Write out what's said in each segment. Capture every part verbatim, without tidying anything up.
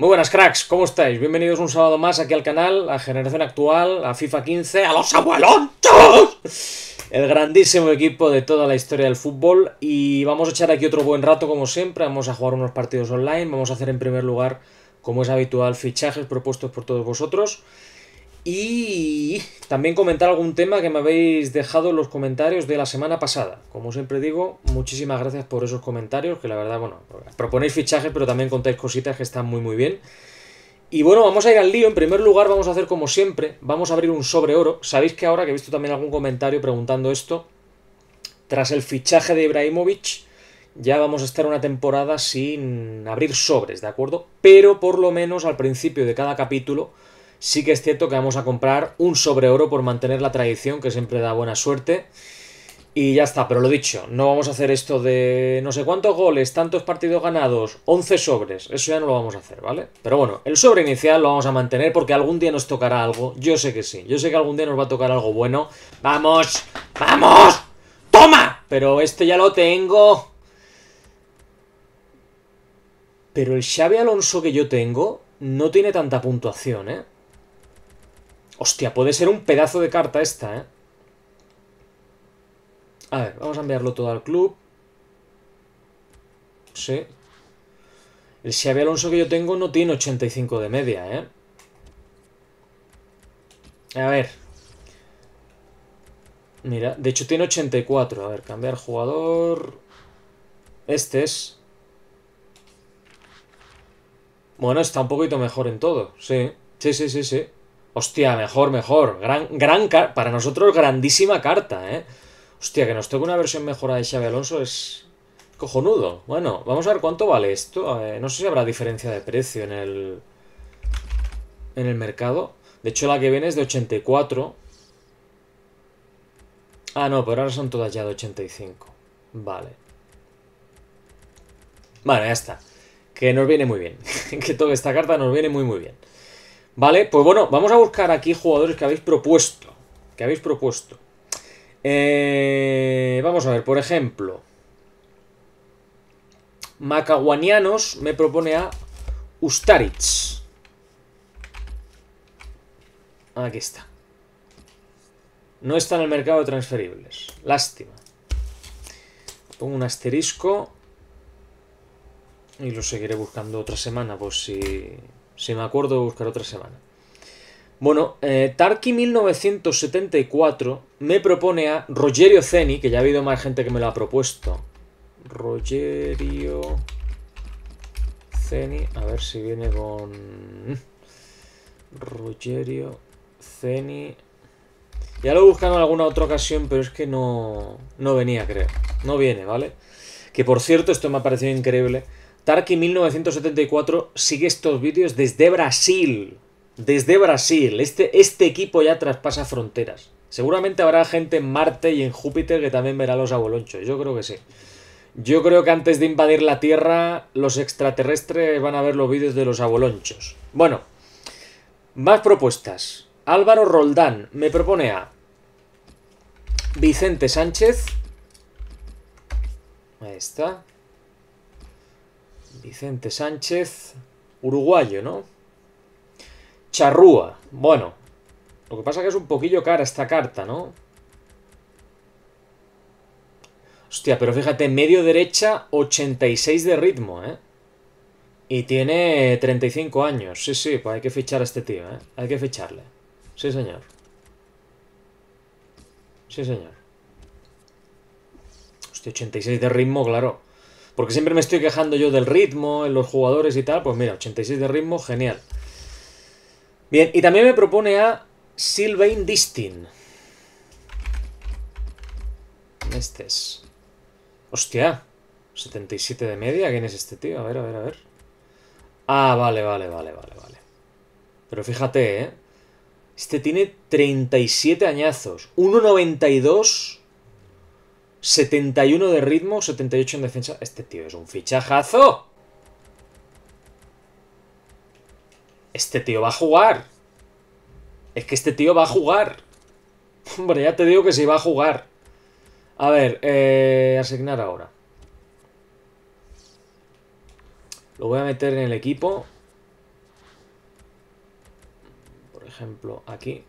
Muy buenas cracks, ¿cómo estáis? Bienvenidos un sábado más aquí al canal, a Generación Actual, a FIFA quince, a los abuelonchos, el grandísimo equipo de toda la historia del fútbol. Y vamos a echar aquí otro buen rato como siempre, vamos a jugar unos partidos online, vamos a hacer en primer lugar, como es habitual, fichajes propuestos por todos vosotros. Y también comentar algún tema que me habéis dejado en los comentarios de la semana pasada. Como siempre digo, muchísimas gracias por esos comentarios, que la verdad, bueno, proponéis fichajes, pero también contáis cositas que están muy muy bien. Y bueno, vamos a ir al lío. En primer lugar, vamos a hacer como siempre, vamos a abrir un sobre oro. Sabéis que ahora, que he visto también algún comentario preguntando esto, tras el fichaje de Ibrahimovic, ya vamos a estar una temporada sin abrir sobres, ¿de acuerdo? Pero por lo menos al principio de cada capítulo sí que es cierto que vamos a comprar un sobre oro por mantener la tradición, que siempre da buena suerte. Y ya está, pero lo dicho, no vamos a hacer esto de no sé cuántos goles, tantos partidos ganados, once sobres, eso ya no lo vamos a hacer, ¿vale? Pero bueno, el sobre inicial lo vamos a mantener porque algún día nos tocará algo, yo sé que sí, yo sé que algún día nos va a tocar algo bueno. ¡Vamos! ¡Vamos! ¡Toma! Pero este ya lo tengo. Pero el Xabi Alonso que yo tengo no tiene tanta puntuación, ¿eh? Hostia, puede ser un pedazo de carta esta, ¿eh? A ver, vamos a enviarlo todo al club. Sí. El Xabi Alonso que yo tengo no tiene ochenta y cinco de media, ¿eh? A ver. Mira, de hecho tiene ochenta y cuatro. A ver, cambiar jugador. Este es. Bueno, está un poquito mejor en todo. Sí, sí, sí, sí, sí. Hostia, mejor, mejor. Gran, gran carta. Para nosotros, grandísima carta, ¿eh? Hostia, que nos toque una versión mejorada de Xabi Alonso es cojonudo. Bueno, vamos a ver cuánto vale esto. Eh, no sé si habrá diferencia de precio en el en el mercado. De hecho, la que viene es de ochenta y cuatro. Ah, no, pero ahora son todas ya de ochenta y cinco. Vale. Vale, ya está. Que nos viene muy bien. Que toda esta carta nos viene muy muy bien. Vale, pues bueno, vamos a buscar aquí jugadores que habéis propuesto. Que habéis propuesto. Eh, vamos a ver, por ejemplo, Macaguanianos me propone a Ustaric. Aquí está. No está en el mercado de transferibles. Lástima. Pongo un asterisco y lo seguiré buscando otra semana, pues si, si me acuerdo de buscar otra semana. Bueno, eh, Tarki mil novecientos setenta y cuatro me propone a Rogerio Ceni, que ya ha habido más gente que me lo ha propuesto. Rogerio Ceni, a ver si viene con... Rogerio Ceni... Ya lo he buscado en alguna otra ocasión, pero es que no, no venía, creo. No viene, ¿vale? Que por cierto, esto me ha parecido increíble. Tarki mil novecientos setenta y cuatro sigue estos vídeos desde Brasil. Desde Brasil. Este, este equipo ya traspasa fronteras. Seguramente habrá gente en Marte y en Júpiter que también verá los abuelonchos. Yo creo que sí. Yo creo que antes de invadir la Tierra, los extraterrestres van a ver los vídeos de los abuelonchos. Bueno, más propuestas. Álvaro Roldán me propone a Vicente Sánchez. Ahí está. Vicente Sánchez. Uruguayo, ¿no? Charrúa. Bueno, lo que pasa es que es un poquillo cara esta carta, ¿no? Hostia, pero fíjate, medio derecha, ochenta y seis de ritmo, ¿eh? Y tiene treinta y cinco años. Sí, sí, pues hay que fichar a este tío, ¿eh? Hay que ficharle. Sí, señor. Sí, señor. Hostia, ochenta y seis de ritmo, claro. Porque siempre me estoy quejando yo del ritmo en los jugadores y tal. Pues mira, ochenta y seis de ritmo, genial. Bien, y también me propone a Sylvain Distin. Este es... Hostia, setenta y siete de media. ¿Quién es este tío? A ver, a ver, a ver. Ah, vale, vale, vale, vale, vale. Pero fíjate, ¿eh? Este tiene treinta y siete añazos. uno noventa y dos. setenta y uno de ritmo, setenta y ocho en defensa. Este tío es un fichajazo. Este tío va a jugar. Es que este tío va a jugar. Hombre, ya te digo que sí va a jugar. A ver, eh, asignar ahora. Lo voy a meter en el equipo. ejemplo, aquí.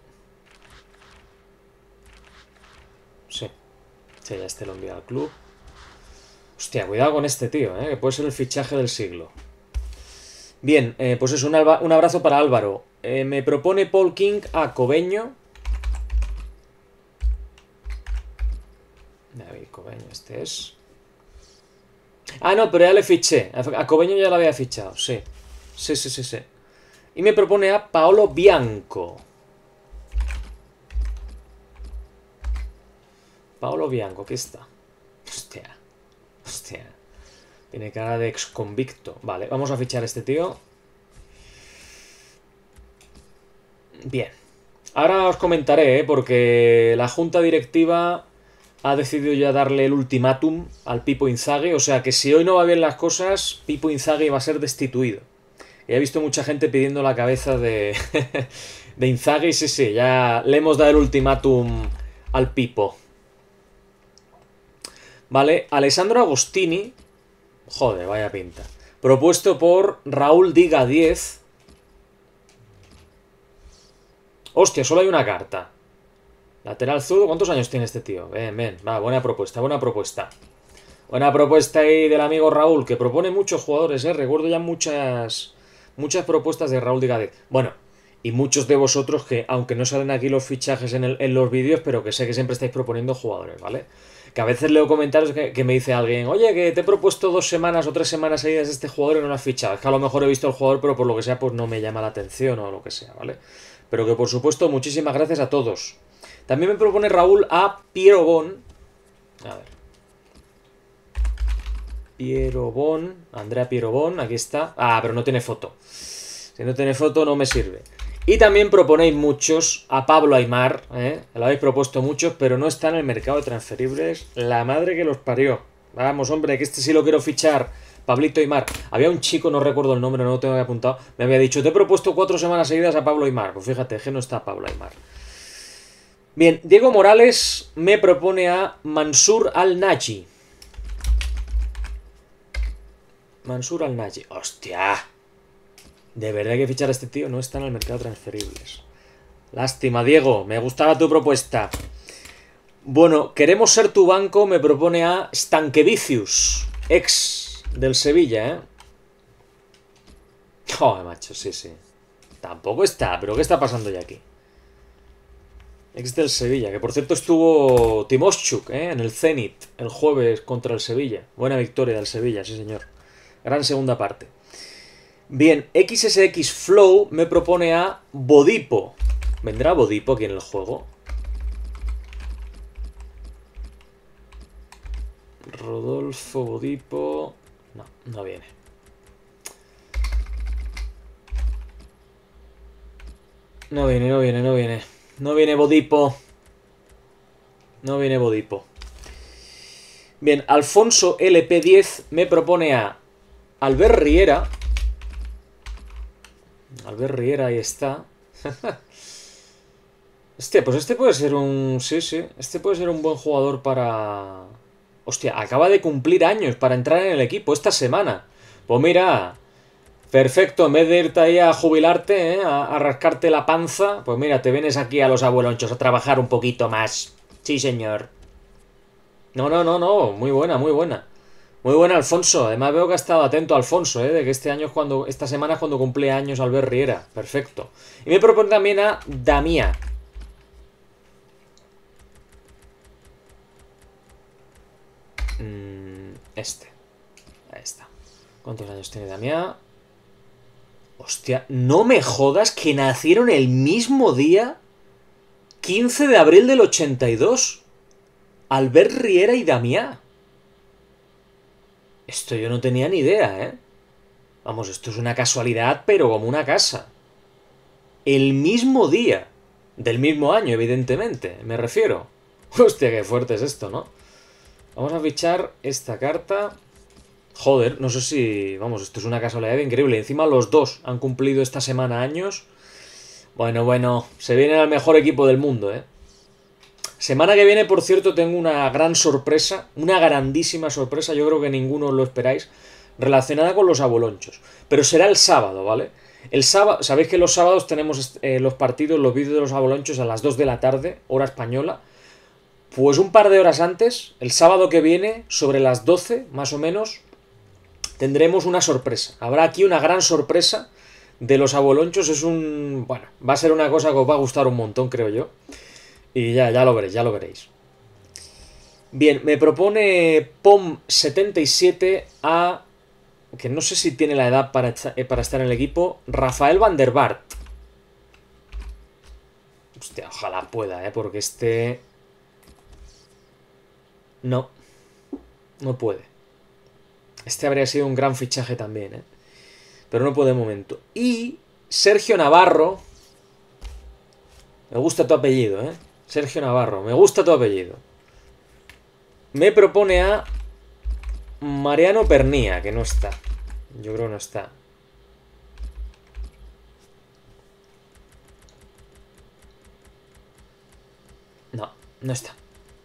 Sí. Sí, ya este lo envía al club. Hostia, cuidado con este tío, ¿eh? Que puede ser el fichaje del siglo. Bien, eh, pues eso, un, un abrazo para Álvaro. Eh, me propone Paul King a Cobeño. David Cobeño, este es. Ah, no, pero ya le fiché. A Cobeño ya lo había fichado, sí. Sí, sí, sí, sí. Y me propone a Paolo Bianco. Paolo Bianco, ¿qué está? Hostia. Hostia. Tiene cara de ex convicto. Vale, vamos a fichar a este tío. Bien. Ahora os comentaré, ¿eh? Porque la junta directiva ha decidido ya darle el ultimátum al Pipo Inzaghi. O sea que si hoy no va bien las cosas, Pipo Inzaghi va a ser destituido. Y he visto mucha gente pidiendo la cabeza de, de Inzaghi. Sí, sí, ya le hemos dado el ultimátum al Pipo. Vale, Alessandro Agostini. Joder, vaya pinta. Propuesto por Raúl Diga diez. Hostia, solo hay una carta. Lateral zurdo. ¿Cuántos años tiene este tío? Ven, ven. Va, buena propuesta, buena propuesta. Buena propuesta ahí del amigo Raúl, que propone muchos jugadores, ¿eh? Recuerdo ya muchas muchas propuestas de Raúl Diga diez. Bueno, y muchos de vosotros que, aunque no salen aquí los fichajes en, el, en los vídeos, pero que sé que siempre estáis proponiendo jugadores, ¿vale? Que a veces leo comentarios que, que me dice alguien, oye, que te he propuesto dos semanas o tres semanas seguidas este jugador y no lo has fichado. Es que a lo mejor he visto el jugador, pero por lo que sea, pues no me llama la atención o lo que sea, ¿vale? Pero que por supuesto, muchísimas gracias a todos. También me propone Raúl a Piero Bon. A ver. Piero Bon. Andrea Piero Bon, aquí está. Ah, pero no tiene foto. Si no tiene foto no me sirve. Y también proponéis muchos a Pablo Aimar, ¿eh? Lo habéis propuesto muchos, pero no está en el mercado de transferibles. La madre que los parió. Vamos, hombre, que este sí lo quiero fichar. Pablito Aimar. Había un chico, no recuerdo el nombre, no lo tengo apuntado. Me había dicho, te he propuesto cuatro semanas seguidas a Pablo Aimar. Pues fíjate, que no está Pablo Aimar. Bien, Diego Morales me propone a Mansur Al-Naji. Mansur Al-Naji. ¡Hostia! De verdad hay que fichar a este tío, no está en el mercado de transferibles. Lástima, Diego, me gustaba tu propuesta. Bueno, queremos ser tu banco, me propone a Stanquevicius, ex del Sevilla, ¿eh? Joder, macho, sí, sí. Tampoco está, pero ¿qué está pasando ya aquí? Ex del Sevilla, que por cierto estuvo Timoschuk, ¿eh? En el Zenit, el jueves contra el Sevilla. Buena victoria del Sevilla, sí señor. Gran segunda parte. Bien, X S X Flow me propone a Bodipo. ¿Vendrá Bodipo aquí en el juego? Rodolfo Bodipo... No, no viene. No viene, no viene, no viene. No viene Bodipo. No viene Bodipo. Bien, Alfonso L P diez me propone a Albert Riera. Albert Riera, ahí está. Hostia, pues este puede ser un... Sí, sí. Este puede ser un buen jugador para... Hostia, acaba de cumplir años para entrar en el equipo esta semana. Pues mira, perfecto. En vez de irte ahí a jubilarte, ¿eh? a, a rascarte la panza, pues mira, te vienes aquí a los abuelonchos a trabajar un poquito más. Sí, señor. No, no, no, no. Muy buena, muy buena. Muy buena, Alfonso. Además veo que ha estado atento Alfonso, ¿eh? De que este año es cuando... Esta semana es cuando cumple años Albert Riera. Perfecto. Y me propone también a Damià. Mm, este. Ahí está. ¿Cuántos años tiene Damià? Hostia, no me jodas que nacieron el mismo día. quince de abril del ochenta y dos. Albert Riera y Damià. Esto yo no tenía ni idea, ¿eh? Vamos, esto es una casualidad, pero como una casa. El mismo día. Del mismo año, evidentemente, me refiero. Hostia, qué fuerte es esto, ¿no? Vamos a fichar esta carta. Joder, no sé si... Vamos, esto es una casualidad increíble. Encima los dos han cumplido esta semana años. Bueno, bueno, se viene al mejor equipo del mundo, ¿eh? Semana que viene, por cierto, tengo una gran sorpresa, una grandísima sorpresa, yo creo que ninguno lo esperáis, relacionada con los abuelonchos. Pero será el sábado, ¿vale? El sábado, sabéis que los sábados tenemos eh, los partidos, los vídeos de los abolonchos a las dos de la tarde, hora española. Pues un par de horas antes, el sábado que viene, sobre las doce más o menos, tendremos una sorpresa. Habrá aquí una gran sorpresa de los abolonchos. Es un... Bueno, va a ser una cosa que os va a gustar un montón, creo yo. Y ya, ya lo veréis, ya lo veréis. Bien, me propone Pom setenta y siete a... que no sé si tiene la edad para, para estar en el equipo. Rafael van der Vaart. Hostia, ojalá pueda, ¿eh? Porque este... No. No puede. Este habría sido un gran fichaje también, ¿eh? Pero no puede de momento. Y Sergio Navarro. Me gusta tu apellido, ¿eh? Sergio Navarro. Me gusta tu apellido. Me propone a Mariano Pernía, que no está. Yo creo que no está. No, no está.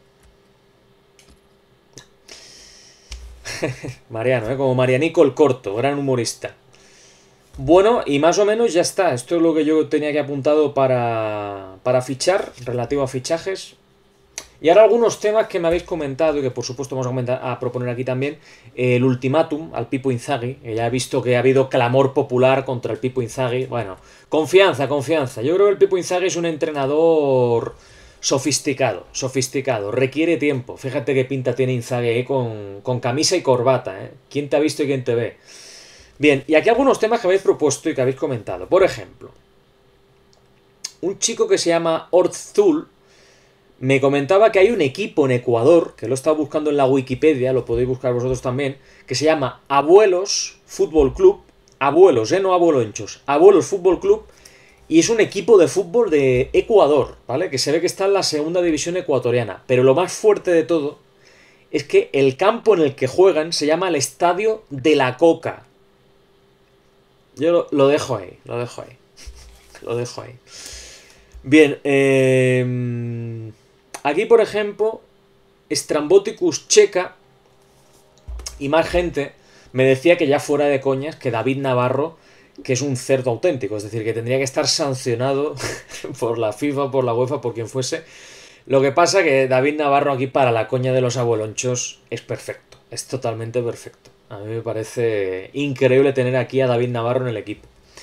Mariano, ¿eh? Como Marianico el Corto, gran humorista. Bueno, y más o menos ya está. Esto es lo que yo tenía que apuntado para, para fichar, relativo a fichajes. Y ahora algunos temas que me habéis comentado y que por supuesto vamos a, comentar, a proponer aquí también. El ultimátum al Pipo Inzaghi. Ya he visto que ha habido clamor popular contra el Pipo Inzaghi. Bueno, confianza, confianza. Yo creo que el Pipo Inzaghi es un entrenador sofisticado, sofisticado. Requiere tiempo. Fíjate qué pinta tiene Inzaghi eh, con, con camisa y corbata. ¿eh? ¿Quién te ha visto y quién te ve? Bien, y aquí algunos temas que habéis propuesto y que habéis comentado. Por ejemplo, un chico que se llama Ortzul me comentaba que hay un equipo en Ecuador, que lo he estado buscando en la Wikipedia, lo podéis buscar vosotros también, que se llama Abuelos Fútbol Club. Abuelos, eh, no abuelonchos. Abuelos Fútbol Club. Y es un equipo de fútbol de Ecuador, ¿vale? Que se ve que está en la segunda división ecuatoriana. Pero lo más fuerte de todo es que el campo en el que juegan se llama el Estadio de la Coca. Yo lo, lo dejo ahí, lo dejo ahí. Lo dejo ahí. Bien, eh... aquí, por ejemplo, Stramboticus Checa y más gente me decía que ya fuera de coñas, que David Navarro, que es un cerdo auténtico, es decir, que tendría que estar sancionado por la FIFA, por la UEFA, por quien fuese. Lo que pasa que David Navarro aquí para la coña de los abuelonchos es perfecto, es totalmente perfecto. A mí me parece increíble tener aquí a David Navarro en el equipo.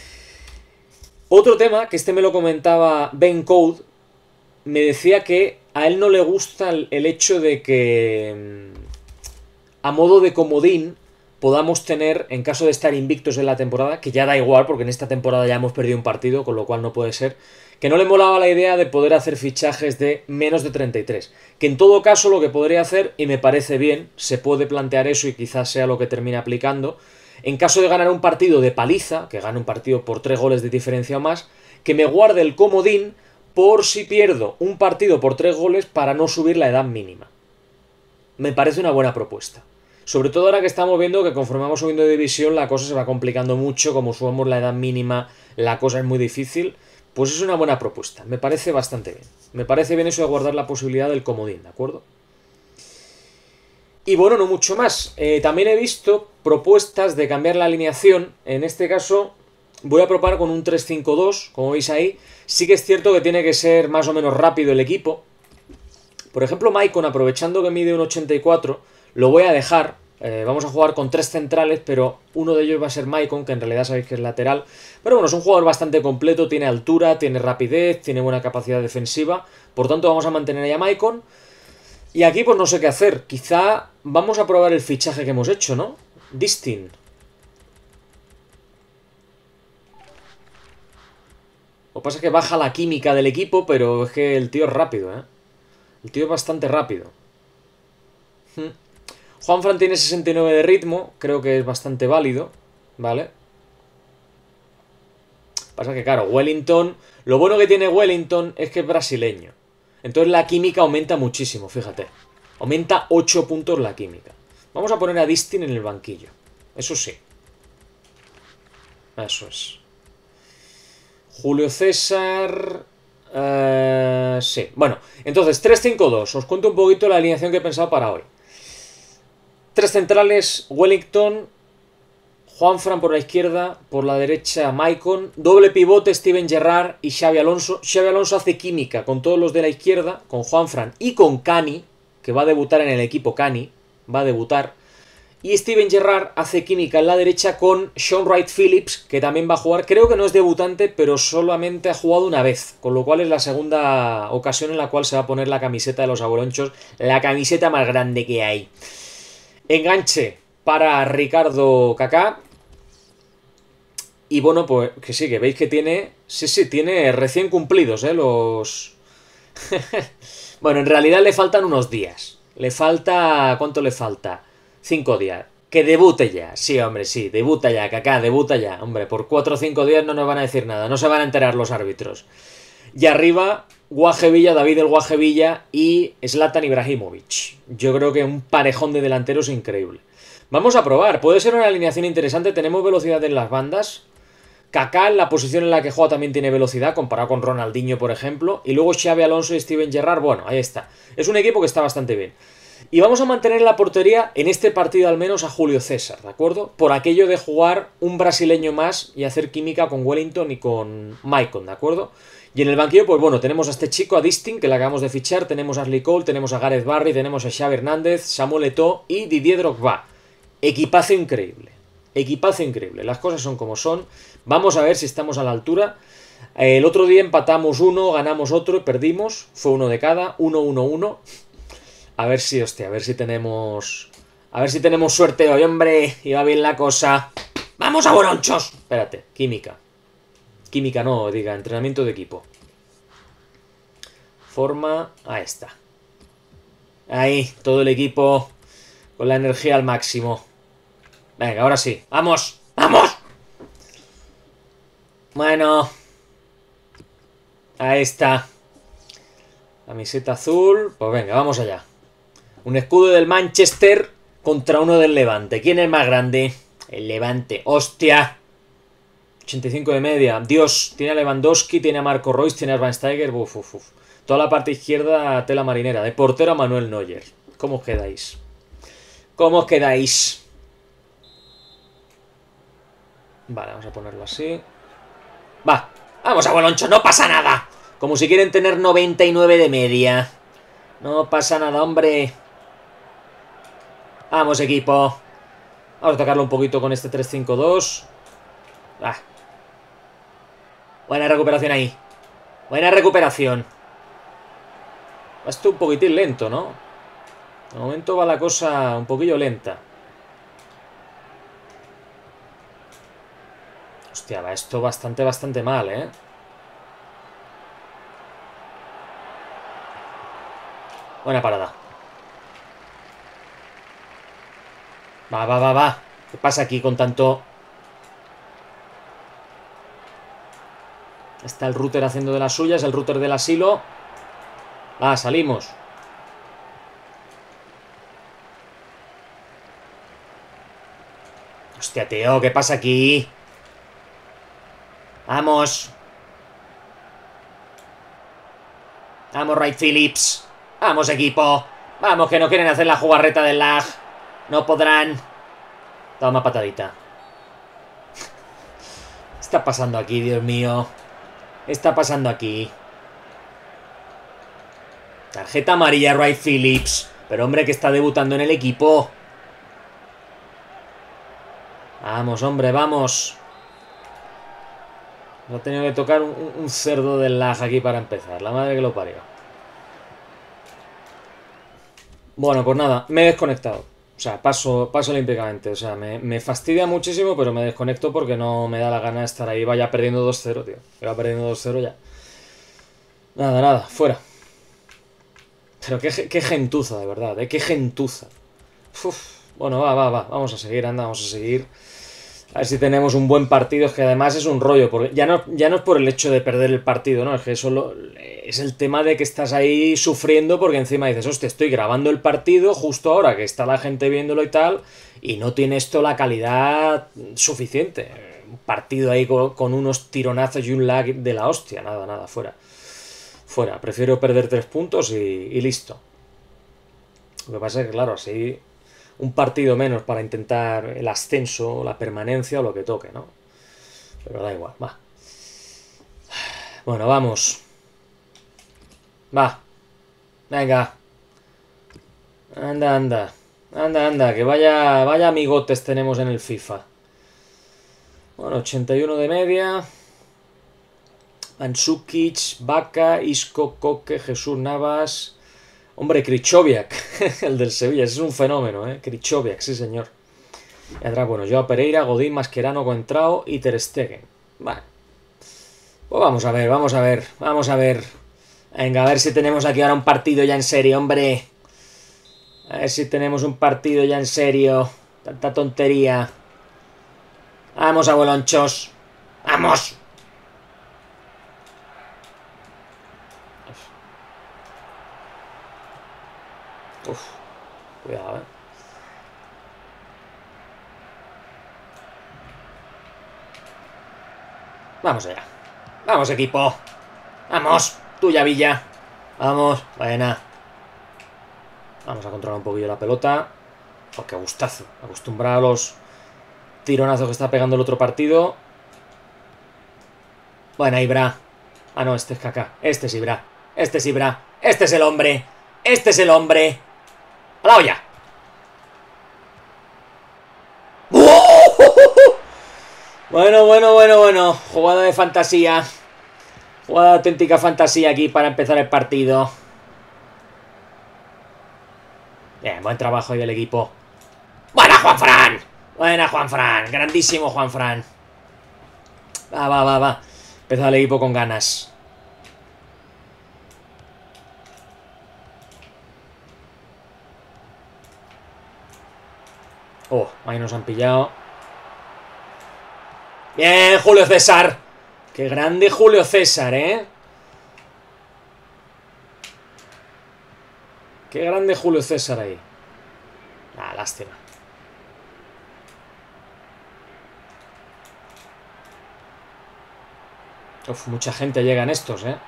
Otro tema, que este me lo comentaba Ben Code, me decía que a él no le gusta el, el hecho de que a modo de comodín podamos tener, en caso de estar invictos en la temporada, que ya da igual porque en esta temporada ya hemos perdido un partido, con lo cual no puede ser, que no le molaba la idea de poder hacer fichajes de menos de treinta y tres. Que en todo caso lo que podría hacer, y me parece bien, se puede plantear eso y quizás sea lo que termine aplicando, en caso de ganar un partido de paliza, que gane un partido por tres goles de diferencia o más, que me guarde el comodín por si pierdo un partido por tres goles para no subir la edad mínima. Me parece una buena propuesta. Sobre todo ahora que estamos viendo que conforme vamos subiendo de división la cosa se va complicando mucho, como subamos la edad mínima la cosa es muy difícil, pues es una buena propuesta, me parece bastante bien. Me parece bien eso de guardar la posibilidad del comodín, ¿de acuerdo? Y bueno, no mucho más. Eh, también he visto propuestas de cambiar la alineación, en este caso voy a probar con un tres cinco dos, como veis ahí. Sí que es cierto que tiene que ser más o menos rápido el equipo. Por ejemplo, Maicon, aprovechando que mide un ochenta y cuatro, lo voy a dejar. Eh, vamos a jugar con tres centrales, pero uno de ellos va a ser Maicon, que en realidad sabéis que es lateral. Pero bueno, es un jugador bastante completo, tiene altura, tiene rapidez, tiene buena capacidad defensiva. Por tanto, vamos a mantener ahí a Maicon. Y aquí pues no sé qué hacer. Quizá vamos a probar el fichaje que hemos hecho, ¿no? Distin. Lo que pasa es que baja la química del equipo, pero es que el tío es rápido, ¿eh? El tío es bastante rápido. Hmm. Juanfran tiene sesenta y nueve de ritmo, creo que es bastante válido, ¿vale? Pasa que, claro, Wellington... Lo bueno que tiene Wellington es que es brasileño. Entonces la química aumenta muchísimo, fíjate. Aumenta ocho puntos la química. Vamos a poner a Distin en el banquillo. Eso sí. Eso es. Julio César... Uh, sí, bueno, entonces tres cinco dos, os cuento un poquito la alineación que he pensado para hoy. Tres centrales, Wellington, Juanfran por la izquierda, por la derecha Maicon, doble pivote Steven Gerrard y Xabi Alonso. Xabi Alonso hace química con todos los de la izquierda, con Juanfran y con Cani, que va a debutar en el equipo Cani, va a debutar. Y Steven Gerrard hace química en la derecha con Shaun Wright-Phillips, que también va a jugar. Creo que no es debutante, pero solamente ha jugado una vez, con lo cual es la segunda ocasión en la cual se va a poner la camiseta de los abolonchos, la camiseta más grande que hay. Enganche para Ricardo Kaká. Y bueno, pues que sí, que veis que tiene... Sí, sí, tiene recién cumplidos, ¿eh? Los... Bueno, en realidad le faltan unos días. Le falta... ¿Cuánto le falta? Cinco días. Que debute ya. Sí, hombre, sí. Debuta ya, Kaká, debuta ya. Hombre, por cuatro o cinco días no nos van a decir nada. No se van a enterar los árbitros. Y arriba, Guaje Villa, David el Guaje Villa y Zlatan Ibrahimovic. Yo creo que un parejón de delanteros increíble. Vamos a probar. Puede ser una alineación interesante. Tenemos velocidad en las bandas. Kaká en la posición en la que juega también tiene velocidad, comparado con Ronaldinho, por ejemplo. Y luego Xabi Alonso y Steven Gerrard, bueno, ahí está. Es un equipo que está bastante bien. Y vamos a mantener la portería, en este partido al menos, a Julio César, ¿de acuerdo? Por aquello de jugar un brasileño más y hacer química con Wellington y con Maicon, ¿de acuerdo? Y en el banquillo, pues bueno, tenemos a este chico, a Distin, que le acabamos de fichar, tenemos a Ashley Cole, tenemos a Gareth Barry, tenemos a Xavi Hernández, Samuel Eto'o y Didier Drogba. Equipazo increíble. Equipazo increíble. Las cosas son como son. Vamos a ver si estamos a la altura. El otro día empatamos uno, ganamos otro y perdimos. Fue uno de cada. Uno, uno, uno. A ver si, hostia, a ver si tenemos... A ver si tenemos suerte hoy, hombre. Y va bien la cosa. ¡Vamos a Boronchos! Espérate, química. Química no, diga, entrenamiento de equipo. Forma... Ahí está. Ahí, todo el equipo con la energía al máximo. Venga, ahora sí. ¡Vamos! ¡Vamos! Bueno. Ahí está. Camiseta azul. Pues venga, vamos allá. Un escudo del Manchester contra uno del Levante. ¿Quién es más grande? El Levante. ¡Hostia! ochenta y cinco de media. Dios, tiene a Lewandowski, tiene a Marco Reus, tiene a Schweinsteiger. Uf, uf, uf. Toda la parte izquierda, tela marinera. De portero a Manuel Neuer. ¿Cómo os quedáis? ¿Cómo os quedáis? Vale, vamos a ponerlo así. Va, vamos a Boloncho, no pasa nada. Como si quieren tener noventa y nueve de media. No pasa nada, hombre. Vamos, equipo. Vamos a tocarlo un poquito con este tres cinco dos. Ah. Buena recuperación ahí. Buena recuperación. Va esto un poquitín lento, ¿no? De momento va la cosa un poquillo lenta. Hostia, va esto bastante, bastante mal, ¿eh? Buena parada. Va, va, va, va. ¿Qué pasa aquí con tanto...? Está el router haciendo de las suyas, el router del asilo. Ah, salimos. Hostia, tío, ¿qué pasa aquí? Vamos. Vamos, Wright-Phillips. Vamos, equipo. Vamos, que no quieren hacer la jugarreta del lag. No podrán. Toma patadita. ¿Qué está pasando aquí, Dios mío? ¿Qué está pasando aquí? Tarjeta amarilla, Wright-Phillips. Pero hombre, que está debutando en el equipo. Vamos, hombre, vamos. No ha tenido que tocar un, un cerdo del lag aquí para empezar. La madre que lo parió. Bueno, pues nada, me he desconectado. O sea, paso, paso olímpicamente. O sea, me, me fastidia muchísimo, pero me desconecto porque no me da la gana de estar ahí. Vaya perdiendo dos cero, tío. Iba perdiendo dos cero ya. Nada, nada, fuera. Pero qué, qué gentuza, de verdad, ¿eh? Qué gentuza. Uf. Bueno, va, va, va. Vamos a seguir, anda, vamos a seguir. A ver si tenemos un buen partido. Es que además es un rollo. Porque ya no, ya no es por el hecho de perder el partido, ¿no? Es que solo es el tema de que estás ahí sufriendo porque encima dices, hostia, estoy grabando el partido justo ahora que está la gente viéndolo y tal, y no tiene esto la calidad suficiente. Un partido ahí con, con unos tironazos y un lag de la hostia. Nada, nada, fuera. Fuera. Prefiero perder tres puntos y, y listo. Lo que pasa es que, claro, así... un partido menos para intentar el ascenso, la permanencia o lo que toque, ¿no? Pero da igual, va. Bueno, vamos. Va. Venga. Anda, anda. Anda, anda, que vaya, vaya amigotes tenemos en el FIFA. Bueno, ochenta y uno de media. Mandzukic, Vaca, Isco, Coque, Jesús Navas. Hombre, Krychowiak, el del Sevilla. Ese es un fenómeno, ¿eh? Krychowiak, sí señor. Y atrás, bueno, Joao Pereira, Godín, Mascherano, Coentrao y Ter Stegen. Vale. Pues vamos a ver, vamos a ver, vamos a ver. Venga, a ver si tenemos aquí ahora un partido ya en serio, hombre. A ver si tenemos un partido ya en serio. Tanta tontería. Vamos, abuelonchos. ¡Vamos! Uf, cuidado, eh. Vamos allá. Vamos, equipo. Vamos, tuya, Villa. Vamos, buena. Vamos a controlar un poquillo la pelota. Oh, qué gustazo. Acostumbrado a los tironazos que está pegando el otro partido. Buena, Ibra. Ah, no, este es Kaká. Este es Ibra. Este es Ibra. Este es el hombre. Este es el hombre. ¡A la olla! Bueno, bueno, bueno, bueno. Jugada de fantasía. Jugada de auténtica fantasía aquí para empezar el partido. Bien, buen trabajo ahí del equipo. ¡Buena, Juanfran! Buena, Juanfran. Grandísimo, Juanfran. Va, va, va, va. Empezó el equipo con ganas. Oh, ahí nos han pillado. Bien, Julio César. Qué grande Julio César, ¿eh? Qué grande Julio César ahí. Ah, lástima. Uf, mucha gente llega en estos, ¿eh?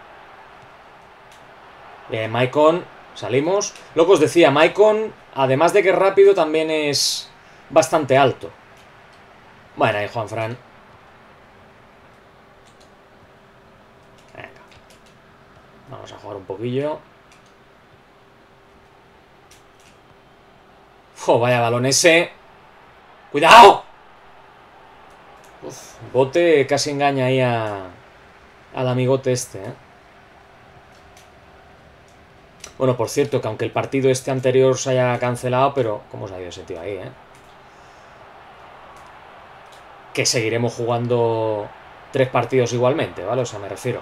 Bien, Maicon. Salimos. Lo que os decía, Maicon, además de que es rápido, también es bastante alto. Bueno, ahí Juanfran. Venga. Vamos a jugar un poquillo. ¡Oh, vaya balón ese! ¡Cuidado! Uf, bote casi engaña ahí a, al amigote este, ¿eh? Bueno, por cierto, que aunque el partido este anterior se haya cancelado, pero ¿cómo se ha ido ese tío ahí, eh? Que seguiremos jugando tres partidos igualmente, ¿vale? O sea, me refiero.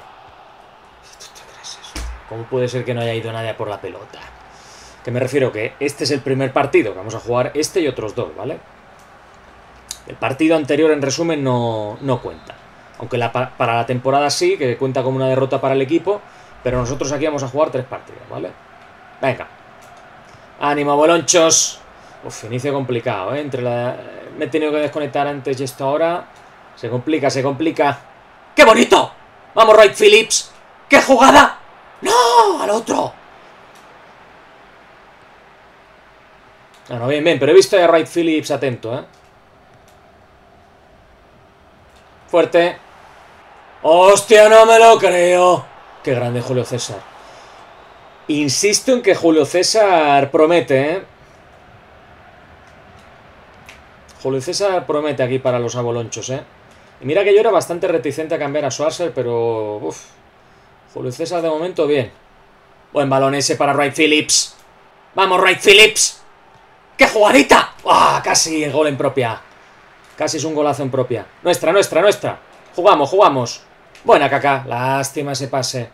¿Cómo puede ser que no haya ido nadie por la pelota? Que me refiero que este es el primer partido, que vamos a jugar este y otros dos, ¿vale? El partido anterior, en resumen, no, no cuenta. Aunque la, para la temporada sí, que cuenta como una derrota para el equipo, pero nosotros aquí vamos a jugar tres partidos, ¿vale? Venga. Ánimo, bolonchos. Uf, inicio complicado, ¿eh? Entre la... Me he tenido que desconectar antes y esto ahora. Se complica, se complica. ¡Qué bonito! ¡Vamos, Wright Phillips! ¡Qué jugada! ¡No! ¡Al otro! Bueno, bien, bien, pero he visto a Wright Phillips atento, ¿eh? Fuerte. ¡Hostia, no me lo creo! ¡Qué grande Julio César! Insisto en que Julio César promete, ¿eh? Julio César promete aquí para los abolonchos, ¿eh? Y mira que yo era bastante reticente a cambiar a Schwarzer, pero... Uf. Julio César de momento bien. Buen balón ese para Wright Phillips. ¡Vamos, Wright Phillips! ¡Qué jugadita! ¡Ah! Casi el gol en propia. Casi es un golazo en propia. Nuestra, nuestra, nuestra. Jugamos, jugamos. Buena, Kaká. Lástima ese pase.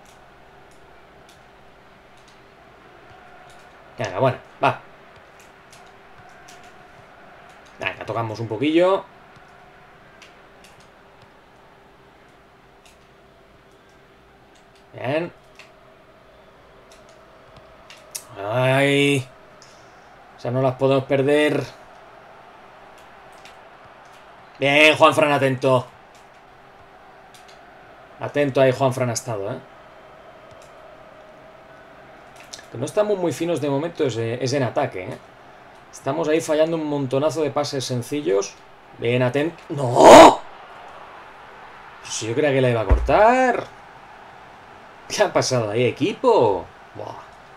Venga, bueno, va. Venga, tocamos un poquillo. Bien. Ay. O sea, no las podemos perder. Bien, Juanfran, atento. Atento ahí, Juanfran ha estado, ¿eh? Que no estamos muy finos de momento es, es en ataque, ¿eh? Estamos ahí fallando un montonazo de pases sencillos. Bien, atento. ¡No! Si yo creía que la iba a cortar. ¿Qué ha pasado ahí, equipo? Buah.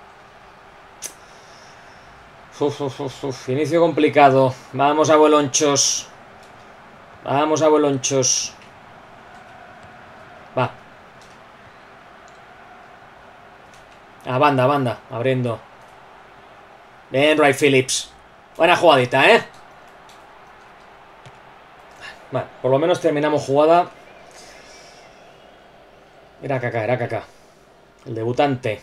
Uf, uf, uf, uf. Inicio complicado. Vamos, abuelonchos. Vamos, abuelonchos. Va. A banda, a banda. Abriendo. Bien, Wright Phillips. Buena jugadita, ¿eh? Vale, por lo menos terminamos jugada. Era Kaká, era Kaká. El debutante.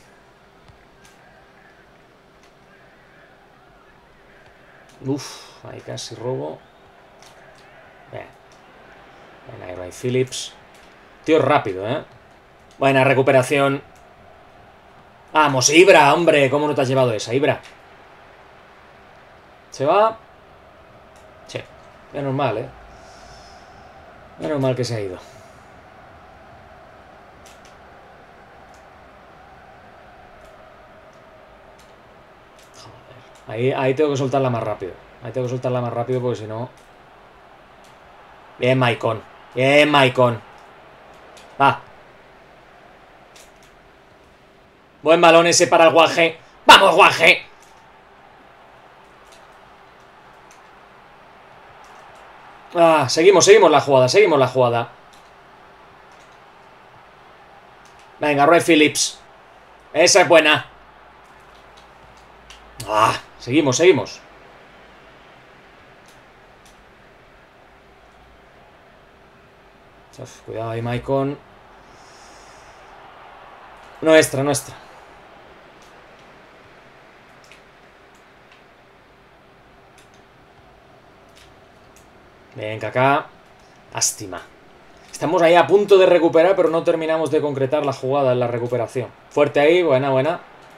Uf, ahí casi robo. Bien. Buena, Wright Phillips. Tío rápido, ¿eh? Buena recuperación. Vamos, Ibra, hombre. ¿Cómo no te has llevado esa, Ibra? ¿Se va? Sí. Menos mal, ¿eh? Menos mal que se ha ido. Joder. Ahí, ahí tengo que soltarla más rápido. Ahí tengo que soltarla más rápido porque si no... Bien, Maicon. Bien, Maicon. Va. Buen balón ese para el Guaje. ¡Vamos, Guaje! Ah, seguimos, seguimos la jugada, seguimos la jugada. Venga, Wright Phillips. Esa es buena. Ah, seguimos, seguimos. Uf, cuidado ahí, Maicon. Nuestra, nuestra. Bien, Kaká. Lástima. Estamos ahí a punto de recuperar, pero no terminamos de concretar la jugada en la recuperación. Fuerte ahí, buena, buena.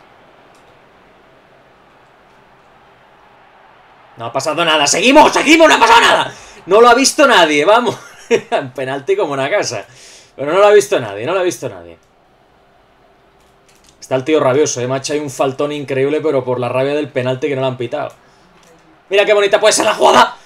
No ha pasado nada. ¡Seguimos! ¡Seguimos! ¡No ha pasado nada! No lo ha visto nadie, vamos. Penalti como una casa. Pero no lo ha visto nadie, no lo ha visto nadie. Está el tío rabioso, ¿eh? Macho, hay un faltón increíble, pero por la rabia del penalti que no lo han pitado. Mira qué bonita puede ser la jugada.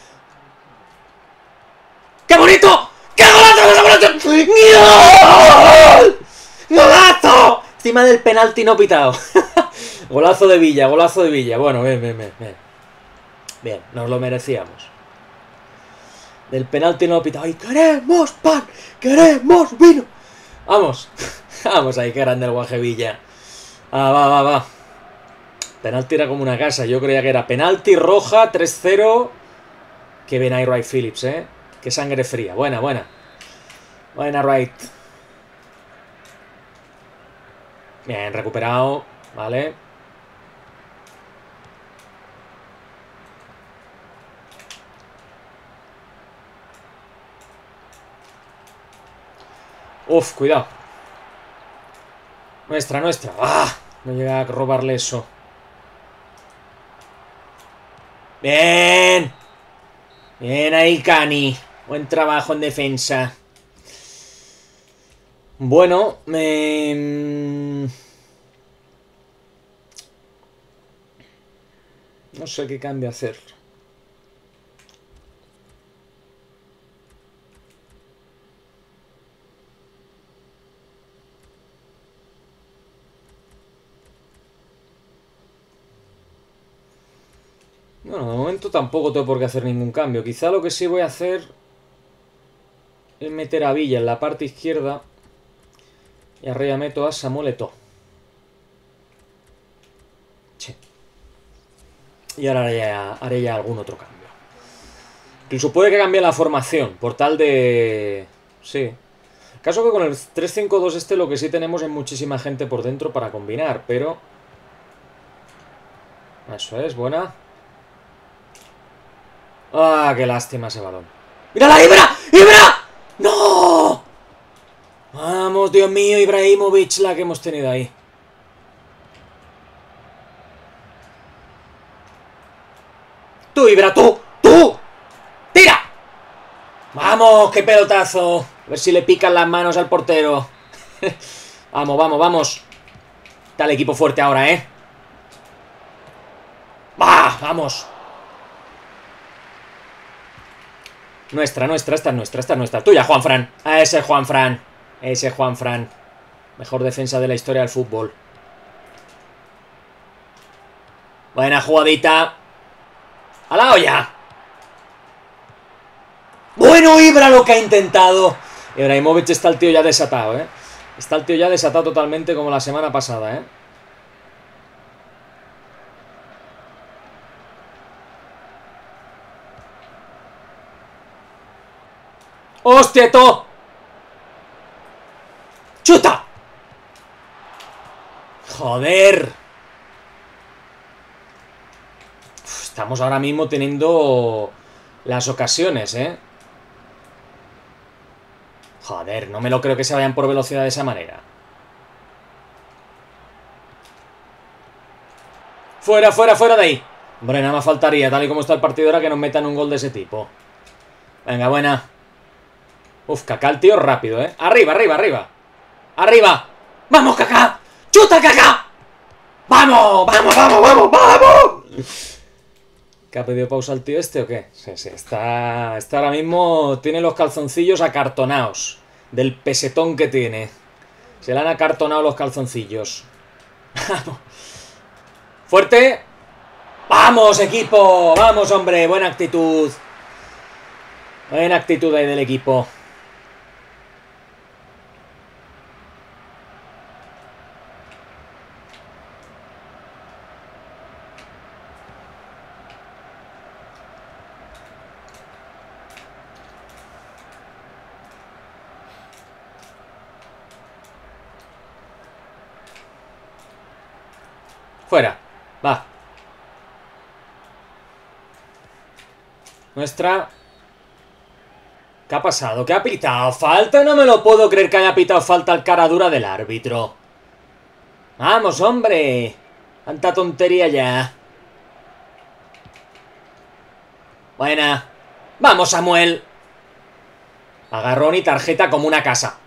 ¡Qué bonito! ¡Qué golazo! ¡Qué golazo! ¡Gol! ¡Golazo! Encima del penalti no pitado. Golazo de Villa, golazo de Villa. Bueno, bien, bien, bien, bien. Bien, nos lo merecíamos. Del penalti no pitado. ¡Ay, queremos pan! ¡Queremos vino! Vamos. Vamos ahí, que grande el Guajevilla. Ah, va, va, va. Penalti era como una casa. Yo creía que era penalti roja, tres cero. Qué bien ahí Wright Phillips, eh. Qué sangre fría. Buena, buena. Buena, Wright. Bien, recuperado. Vale. Uf, cuidado. Nuestra, nuestra. ¡Ah! No llega a robarle eso. Bien. Bien ahí, Cani. Buen trabajo en defensa. Bueno, me... no sé qué cambio hacer. Bueno, de momento tampoco tengo por qué hacer ningún cambio. Quizá lo que sí voy a hacer es meter a Villa en la parte izquierda y arriba meto a Samuel Eto'o. Sí. Y ahora haré ya, haré ya algún otro cambio. Incluso puede que cambie la formación, por tal de... sí. Caso que con el tres cinco dos este lo que sí tenemos es muchísima gente por dentro para combinar, pero... eso es, buena. ¡Ah, qué lástima ese balón! ¡Mira la Ibra! ¡Ibra! ¡No! Vamos, Dios mío, Ibrahimovic, la que hemos tenido ahí. ¡Tú, Ibra, tú! ¡Tú! ¡Tira! ¡Vamos, qué pelotazo! A ver si le pican las manos al portero. Vamos, vamos, vamos. Está el equipo fuerte ahora, ¿eh? ¡Va! ¡Vamos! Nuestra, nuestra, esta es nuestra, esta es nuestra. Tuya, Juanfran. A ese Juanfran. Ese Juanfran. Mejor defensa de la historia del fútbol. Buena jugadita. ¡A la olla! Bueno, Ibra lo que ha intentado. Ibrahimovic está el tío ya desatado, ¿eh? Está el tío ya desatado totalmente como la semana pasada, ¿eh? ¡Hostia, to! ¡Chuta! ¡Joder! Uf, estamos ahora mismo teniendo las ocasiones, ¿eh? Joder, no me lo creo que se vayan por velocidad de esa manera. Fuera, fuera, fuera de ahí. Hombre, nada más faltaría, tal y como está el partido ahora, que nos metan un gol de ese tipo. Venga, buena. Uf, Kaká el tío rápido, ¿eh? Arriba, arriba, arriba. ¡Arriba! ¡Vamos, Kaká! ¡Chuta, Kaká! ¡Vamos! ¡Vamos, vamos, vamos, vamos! ¿Qué ha pedido pausa el tío este o qué? Sí, sí, está, está ahora mismo... Tiene los calzoncillos acartonados. Del pesetón que tiene. Se le han acartonado los calzoncillos. ¡Fuerte! ¡Vamos, equipo! ¡Vamos, hombre! Buena actitud. Buena actitud ahí del equipo. Fuera. Va. Nuestra. ¿Qué ha pasado? ¿Qué ha pitado? ¿Falta? No me lo puedo creer que haya pitado falta al cara dura del árbitro. ¡Vamos, hombre! Tanta tontería ya. Buena. ¡Vamos, Samuel! Agarrón y tarjeta como una casa.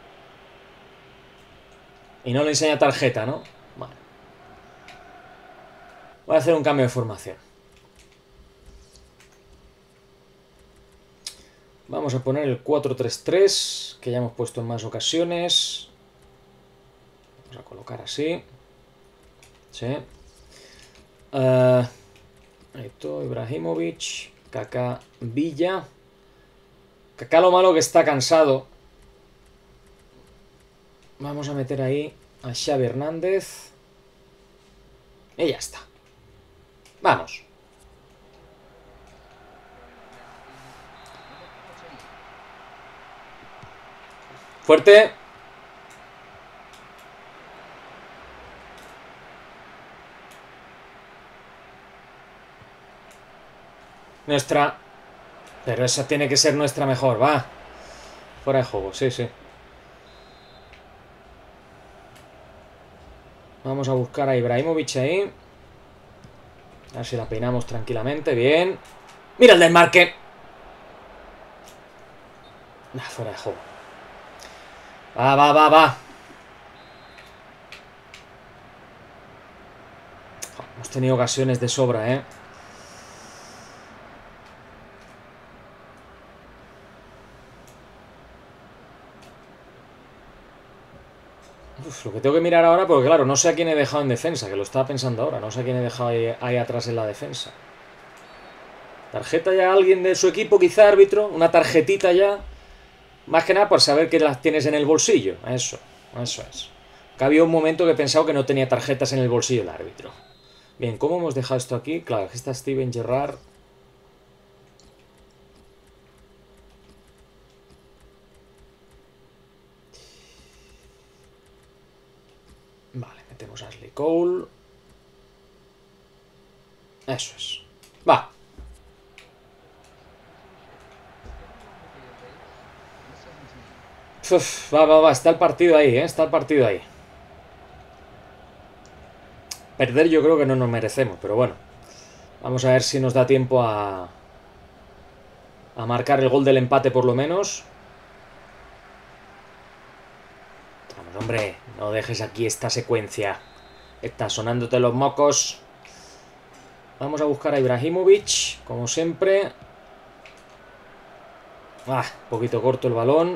Y no le enseña tarjeta, ¿no? Bueno. Voy a hacer un cambio de formación. Vamos a poner el cuatro tres tres, que ya hemos puesto en más ocasiones. Vamos a colocar así. Sí. Uh, esto, Ibrahimovic, Kaká, Villa. Kaká lo malo que está cansado. Vamos a meter ahí a Xavi Hernández. Y ya está. Vamos. Fuerte. Nuestra. Pero esa tiene que ser nuestra mejor, va. Fuera de juego, sí, sí. Vamos a buscar a Ibrahimovic ahí. A ver si la peinamos tranquilamente, bien. ¡Mira el desmarque! Ah, fuera de juego. Va, va, va, va. Hemos tenido ocasiones de sobra, ¿eh? Uf, lo que tengo que mirar ahora, porque claro, no sé a quién he dejado en defensa, que lo estaba pensando ahora. No sé a quién he dejado ahí, ahí atrás en la defensa. ¿Tarjeta ya alguien de su equipo, quizá, árbitro? ¿Una tarjetita ya? Más que nada por saber que las tienes en el bolsillo. Eso, eso es. Que había un momento que he pensado que no tenía tarjetas en el bolsillo el árbitro. Bien, ¿cómo hemos dejado esto aquí? Claro, aquí está Steven Gerrard. Vale, metemos a Ashley Cole. Eso es. Va. Uf, va, va, va. Está el partido ahí, ¿eh? Está el partido ahí. Perder yo creo que no nos merecemos, pero bueno. Vamos a ver si nos da tiempo a... a marcar el gol del empate por lo menos. Vamos, hombre, no dejes aquí esta secuencia. Está sonándote los mocos. Vamos a buscar a Ibrahimovic, como siempre. Ah, un poquito corto el balón.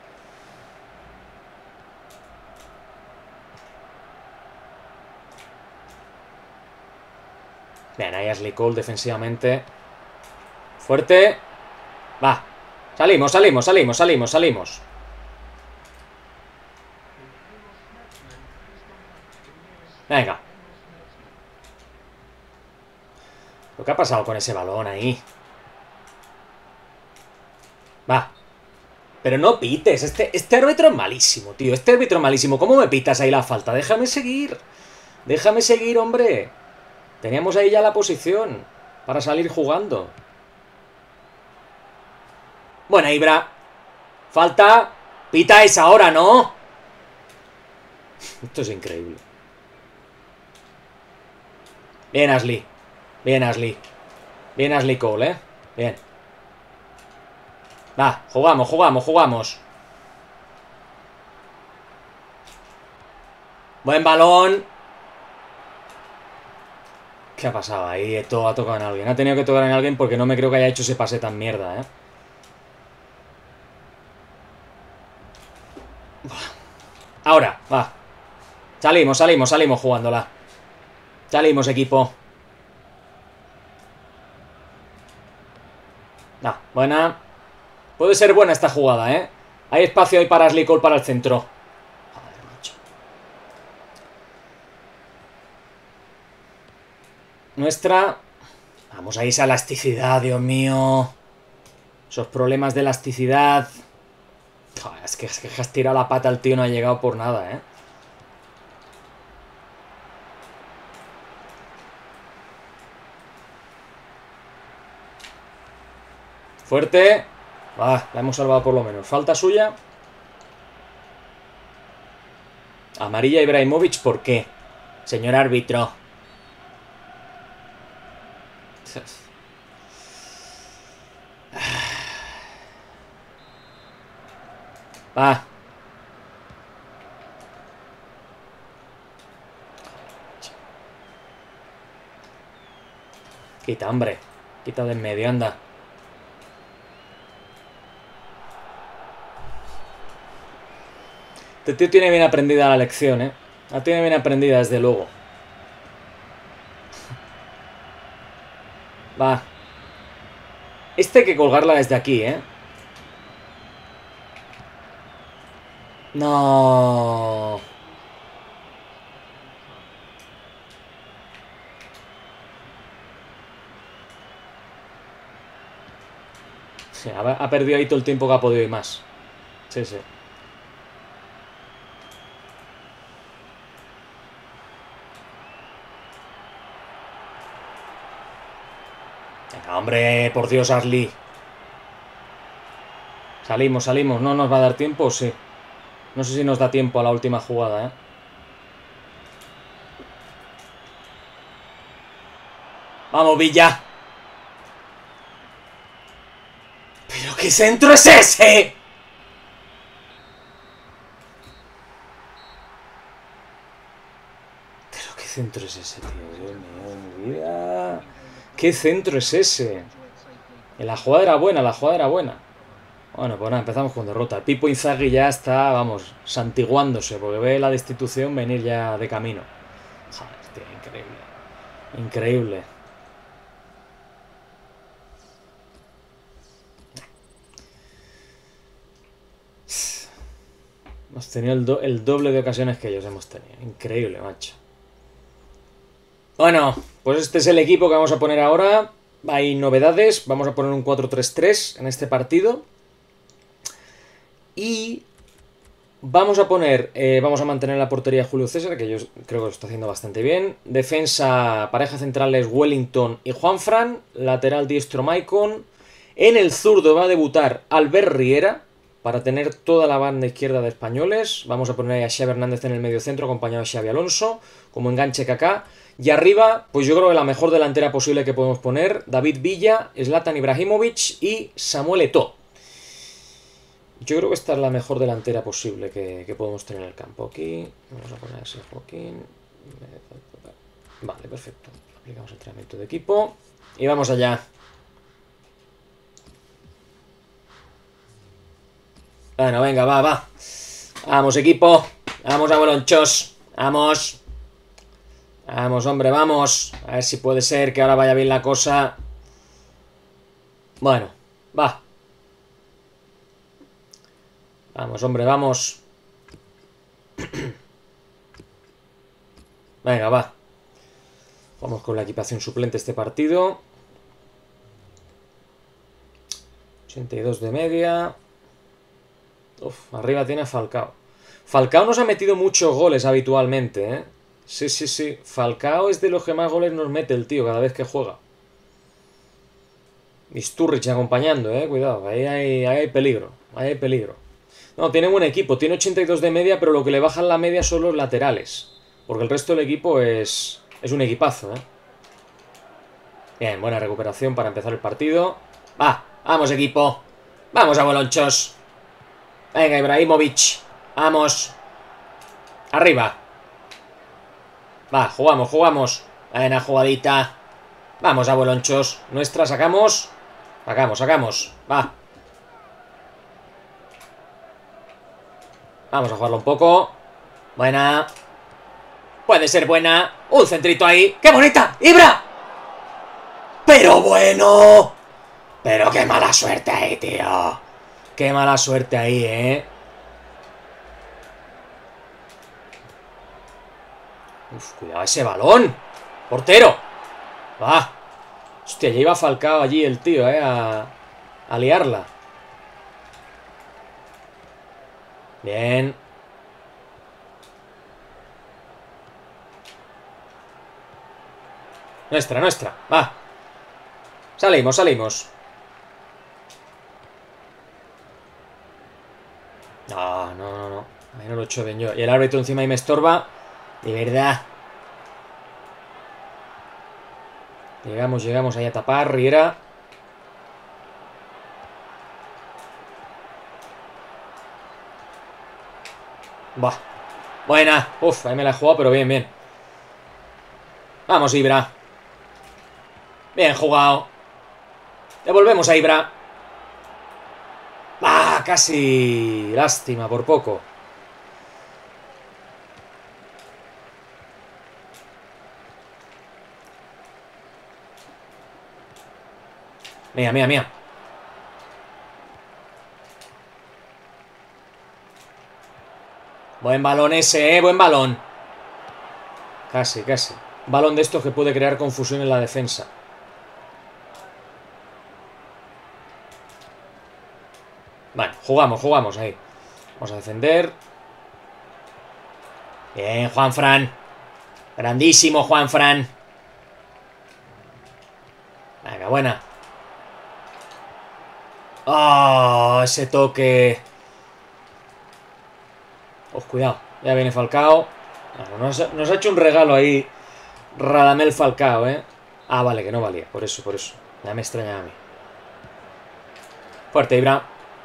Bien, ahí Ashley Cole defensivamente. Fuerte. Va. Salimos, salimos, salimos, salimos, salimos. Venga. ¿Lo que ha pasado con ese balón ahí? Va. Pero no pites. Este, este árbitro es malísimo, tío. Este árbitro es malísimo. ¿Cómo me pitas ahí la falta? Déjame seguir. Déjame seguir, hombre. Teníamos ahí ya la posición para salir jugando. Buena, Ibra. Falta. Pita es ahora, ¿no? Esto es increíble. Bien, Ashley. Bien, Ashley. Bien, Ashley Cole, ¿eh? Bien. Va, jugamos, jugamos, jugamos. Buen balón. ¿Qué ha pasado ahí? Esto ha tocado en alguien. Ha tenido que tocar en alguien porque no me creo que haya hecho ese pase tan mierda, ¿eh? Ahora, va. Salimos, salimos, salimos jugándola. Salimos, equipo. No, buena. Puede ser buena esta jugada, ¿eh? Hay espacio ahí para Ashley Cole para el centro. Joder, macho. Nuestra. Vamos ahí, esa elasticidad, Dios mío. Esos problemas de elasticidad. Joder, es que, es que has tirado la pata al tío, no ha llegado por nada, ¿eh? Fuerte. Ah, la hemos salvado por lo menos. Falta suya. Amarilla Ibrahimovic, ¿por qué? Señor árbitro. Va. Quita, hombre. Quita de en medio, anda. Este tío tiene bien aprendida la lección, ¿eh? La tiene bien aprendida, desde luego. Va. Este hay que colgarla desde aquí, ¿eh? No. Sí, ha, ha perdido ahí todo el tiempo que ha podido y más. Sí, sí. Venga, hombre, por Dios, Ashley. Salimos, salimos. ¿No nos va a dar tiempo? Sí. No sé si nos da tiempo a la última jugada, ¿eh? ¡Vamos, Villa! ¿Pero qué centro es ese? ¿Pero qué centro es ese, tío? Dios mío de mi vida. ¿Qué centro es ese? La jugada era buena, la jugada era buena. Bueno, pues nada, empezamos con derrota. Pipo Inzaghi ya está, vamos, santiguándose, porque ve la destitución venir ya de camino. Joder, tío, increíble. Increíble. Hemos tenido el, do el doble de ocasiones que ellos hemos tenido. Increíble, macho. Bueno, pues este es el equipo que vamos a poner ahora. Hay novedades. Vamos a poner un cuatro tres tres en este partido. Y vamos a poner, eh, vamos a mantener la portería Julio César, que yo creo que lo está haciendo bastante bien. Defensa, pareja centrales Wellington y Juanfran. Lateral diestro Maicon. En el zurdo va a debutar Albert Riera, para tener toda la banda izquierda de españoles. Vamos a poner a Xavi Hernández en el medio centro, acompañado de Xavi Alonso, como enganche Kaká. Y arriba, pues yo creo que la mejor delantera posible que podemos poner, David Villa, Zlatan Ibrahimovic y Samuel Eto'o. Yo creo que esta es la mejor delantera posible que, que podemos tener en el campo. Aquí, vamos a poner ese Joaquín. Vale, perfecto. Aplicamos entrenamiento de equipo. Y vamos allá. Bueno, venga, va, va. Vamos, equipo. Vamos, abuelonchos. Vamos. Vamos, hombre, vamos. A ver si puede ser que ahora vaya bien la cosa. Bueno, va. Vamos, hombre, vamos. Venga, va. Vamos con la equipación suplente este partido. ochenta y dos de media. Uf, arriba tiene a Falcao. Falcao nos ha metido muchos goles habitualmente, ¿eh? Sí, sí, sí. Falcao es de los que más goles nos mete el tío cada vez que juega. Y Sturridge acompañando, ¿eh? Cuidado, ahí hay, ahí hay peligro. Ahí hay peligro. No, tiene buen equipo. Tiene ochenta y dos de media, pero lo que le bajan la media son los laterales. Porque el resto del equipo es, es un equipazo, ¿eh? Bien, buena recuperación para empezar el partido. Va, vamos, equipo. Vamos, abuelonchos. Venga, Ibrahimovic. Vamos. Arriba. Va, jugamos, jugamos. Buena jugadita. Vamos, abuelonchos. Nuestra sacamos. Sacamos, sacamos. Va. Vamos a jugarlo un poco. Buena. Puede ser buena. Un centrito ahí. ¡Qué bonita! ¡Ibra! ¡Pero bueno! Pero qué mala suerte ahí, tío. Qué mala suerte ahí, ¿eh? Uf, cuidado ese balón. Portero. Va. Hostia, ya iba Falcao allí el tío, ¿eh? A, a liarla. Bien. Nuestra, nuestra. Va. Salimos, salimos. No, no, no, no. Ahí no lo he hecho bien yo. Y el árbitro encima ahí me estorba. De verdad. Llegamos, llegamos ahí a tapar. Riera. Buah. Buena. Uf, ahí me la he jugado, pero bien, bien. Vamos, Ibra. Bien jugado. Devolvemos a Ibra. ¡Ah! Casi. Lástima, por poco. Mía, mía, mía. Buen balón ese, ¿eh? Buen balón. Casi, casi. Balón de estos que puede crear confusión en la defensa. Bueno, jugamos, jugamos ahí. Vamos a defender. Bien, Juanfran. Grandísimo, Juanfran. Venga, buena. ¡Oh! Ese toque. Oh, cuidado. Ya viene Falcao. Nos, nos ha hecho un regalo ahí Radamel Falcao, ¿eh? Ah, vale, que no valía. Por eso, por eso. Ya me extrañaba a mí. Fuerte, Ibra.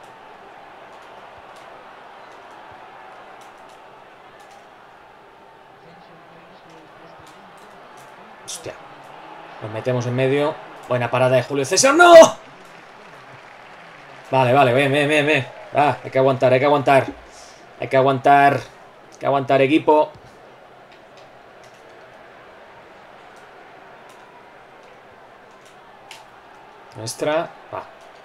Hostia. Nos metemos en medio. Buena parada de Julio César. ¡No! Vale, vale, bien, bien, bien, bien. Ah, hay que aguantar, hay que aguantar. Hay que aguantar. Hay que aguantar, equipo. Nuestra. Va.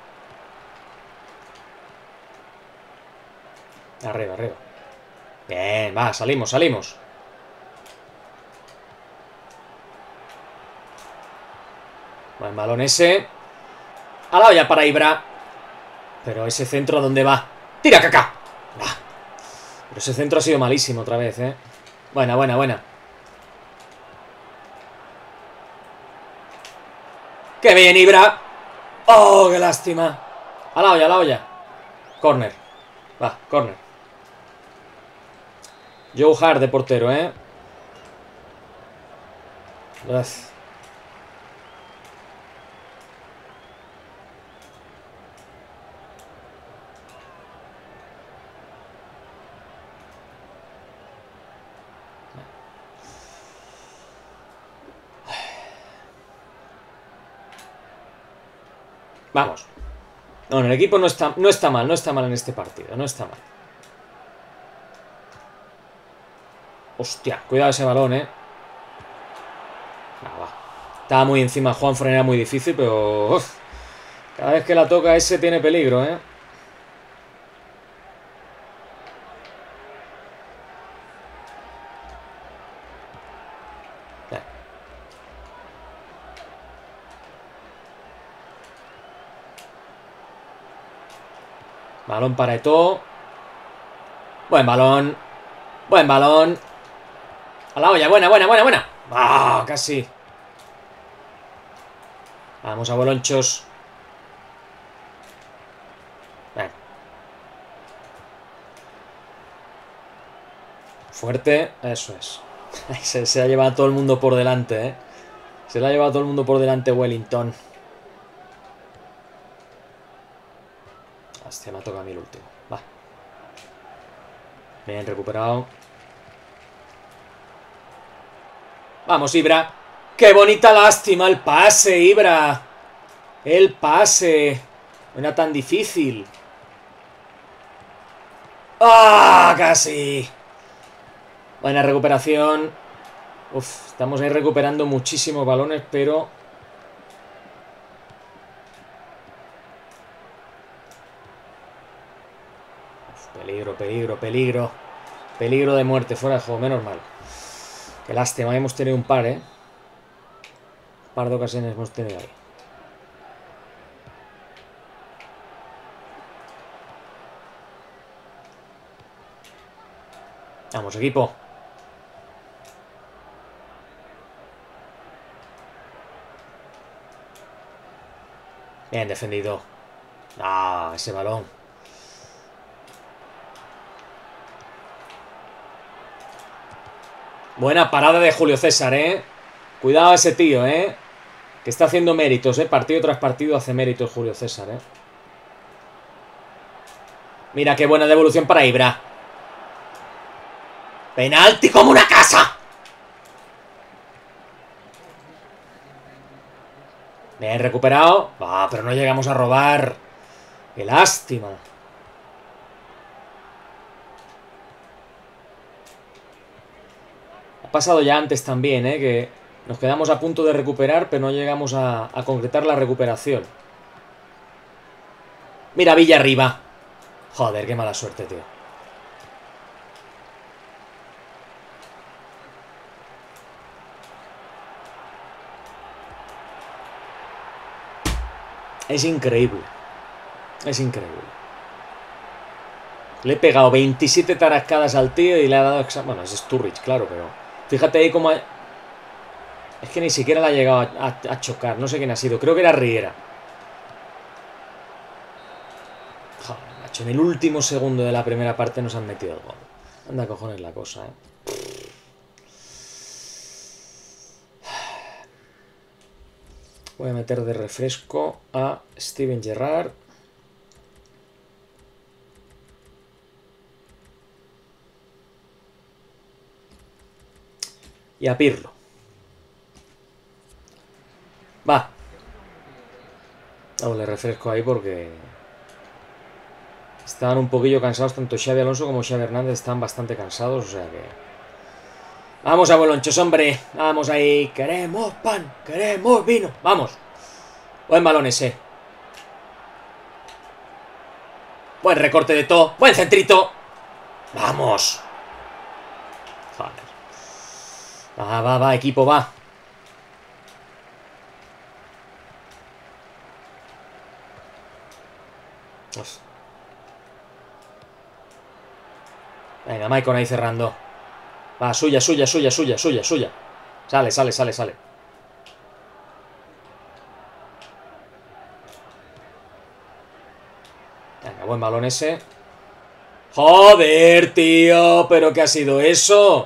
Arriba, arriba. Bien, va, salimos, salimos. Buen balón ese. A la olla para Ibra. Pero ese centro, ¿a dónde va? ¡Tira, caca! Ah. Pero ese centro ha sido malísimo otra vez, ¿eh? Buena, buena, buena. ¡Qué bien, Ibra! ¡Oh, qué lástima! A la olla, a la olla. Corner. Va, corner. Joe Hart de portero, ¿eh? Uf. Vamos. Bueno, el equipo no está, no está mal, no está mal en este partido, no está mal. Hostia, cuidado ese balón, eh. Ah, va. Estaba muy encima Juanfran, era muy difícil, pero... Uf, cada vez que la toca ese tiene peligro, eh. Balón para Eto'o. Buen balón. Buen balón. A la olla, buena, buena, buena, buena. Ah, casi. Vamos a bolonchos. Ven. Fuerte, eso es. Se, se ha llevado a todo el mundo por delante, eh. Se le ha llevado a todo el mundo por delante Wellington. Hostia, me ha tocado a mí el último. Va. Bien recuperado. Vamos, Ibra. ¡Qué bonita lástima! El pase, Ibra. El pase. No era tan difícil. ¡Ah! Casi. Buena recuperación. Uf, estamos ahí recuperando muchísimos balones, pero... Uf, peligro, peligro, peligro. Peligro de muerte, fuera de juego, menos mal. Qué lástima, hemos tenido un par, ¿eh? Un par de ocasiones hemos tenido ahí. Vamos, equipo. Bien defendido. Ah, ese balón. Buena parada de Julio César, ¿eh? Cuidado a ese tío, ¿eh? Que está haciendo méritos, ¿eh? Partido tras partido hace méritos Julio César, ¿eh? Mira qué buena devolución para Ibra. ¡Penalti como una casa! Bien recuperado. Ah, pero no llegamos a robar. ¡Qué lástima! Ha pasado ya antes también, ¿eh? Que nos quedamos a punto de recuperar, pero no llegamos a, a concretar la recuperación. Mira, Villa arriba. Joder, qué mala suerte, tío. Es increíble. Es increíble. Le he pegado veintisiete tarascadas al tío y le ha dado... Bueno, es Sturridge, claro, pero... Fíjate ahí cómo... Ha... Es que ni siquiera la ha llegado a, a, a chocar. No sé quién ha sido. Creo que era Riera. Joder, macho. En el último segundo de la primera parte nos han metido el gol. Anda cojones la cosa, eh. Voy a meter de refresco a Steven Gerrard. Y a Pirlo. Va. Aún le refresco ahí porque... Estaban un poquillo cansados. Tanto Xavi Alonso como Xavi Hernández están bastante cansados. O sea que... Vamos a bolonchos, hombre. Vamos ahí. Queremos pan. Queremos vino. Vamos. Buen balón ese. Buen recorte de todo. Buen centrito. Vamos. Joder. Va, va, va, equipo, va. Uf. Venga, Maicon ahí cerrando. Va, suya, suya, suya, suya, suya, suya. Sale, sale, sale, sale. Venga, buen balón ese. Joder, tío. ¿Pero qué ha sido eso?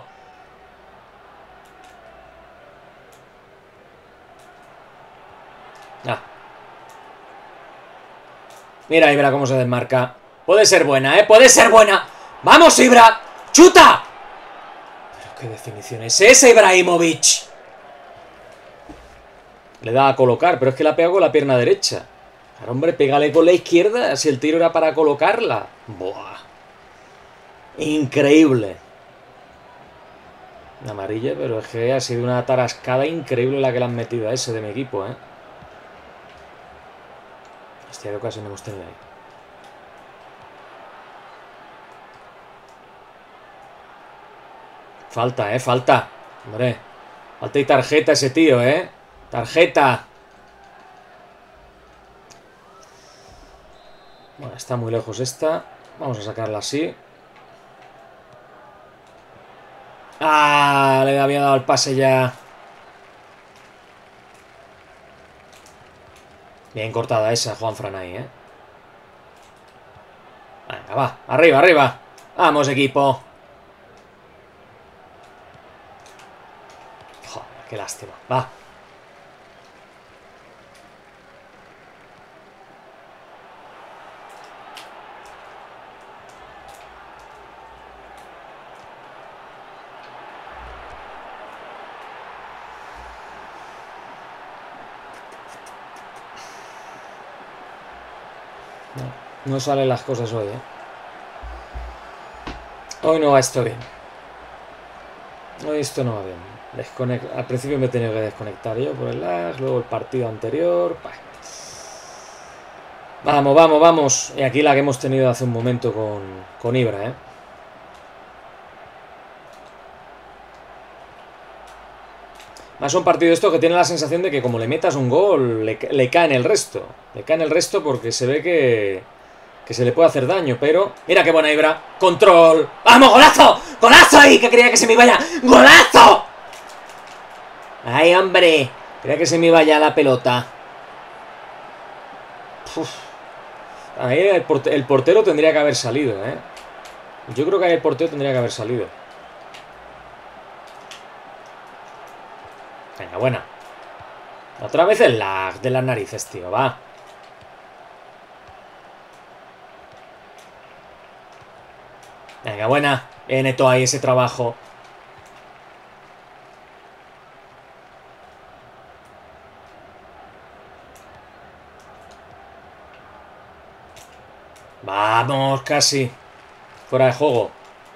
Ah. Mira, Ibra, cómo se desmarca. Puede ser buena, ¿eh? Puede ser buena. ¡Vamos, Ibra! ¡Chuta! Pero qué definición es esa, Ibrahimovic. Le da a colocar, pero es que la pegó con la pierna derecha. Claro, hombre, pégale con la izquierda si el tiro era para colocarla. Buah. Increíble. Una amarilla, pero es que ha sido una tarascada increíble la que le han metido a ese de mi equipo, ¿eh? Hostia, qué ocasión hemos tenido ahí. Falta, ¿eh? Falta. Hombre. Falta y tarjeta ese tío, ¿eh? Tarjeta. Bueno, está muy lejos esta. Vamos a sacarla así. Ah, le había dado el pase ya. Bien cortada esa, Juanfran ahí, ¿eh? Venga, va. Arriba, arriba. Vamos, equipo. Joder, qué lástima. Va. No, no salen las cosas hoy, ¿eh? Hoy no va esto bien. Hoy esto no va bien. Desconect... Al principio me he tenido que desconectar yo por el lag, luego el partido anterior. Bah. Vamos, vamos, vamos. Y aquí la que hemos tenido hace un momento con, con Ibra, ¿eh? Más un partido esto que tiene la sensación de que como le metas un gol, le, le cae en el resto. Le cae en el resto porque se ve que, que se le puede hacer daño, pero... Mira qué buena Ibra. ¡Control! ¡Vamos, golazo! ¡Golazo ahí! Que creía que se me iba ya. ¡Golazo! ¡Ay, hombre! Creía que se me iba ya la pelota. Uf. Ahí el, porte el portero tendría que haber salido, ¿eh? Yo creo que ahí el portero tendría que haber salido. Venga, buena. Otra vez el lag de las narices, tío, va. Venga, buena. Bien hecho ahí ese trabajo. Vamos, casi. Fuera de juego.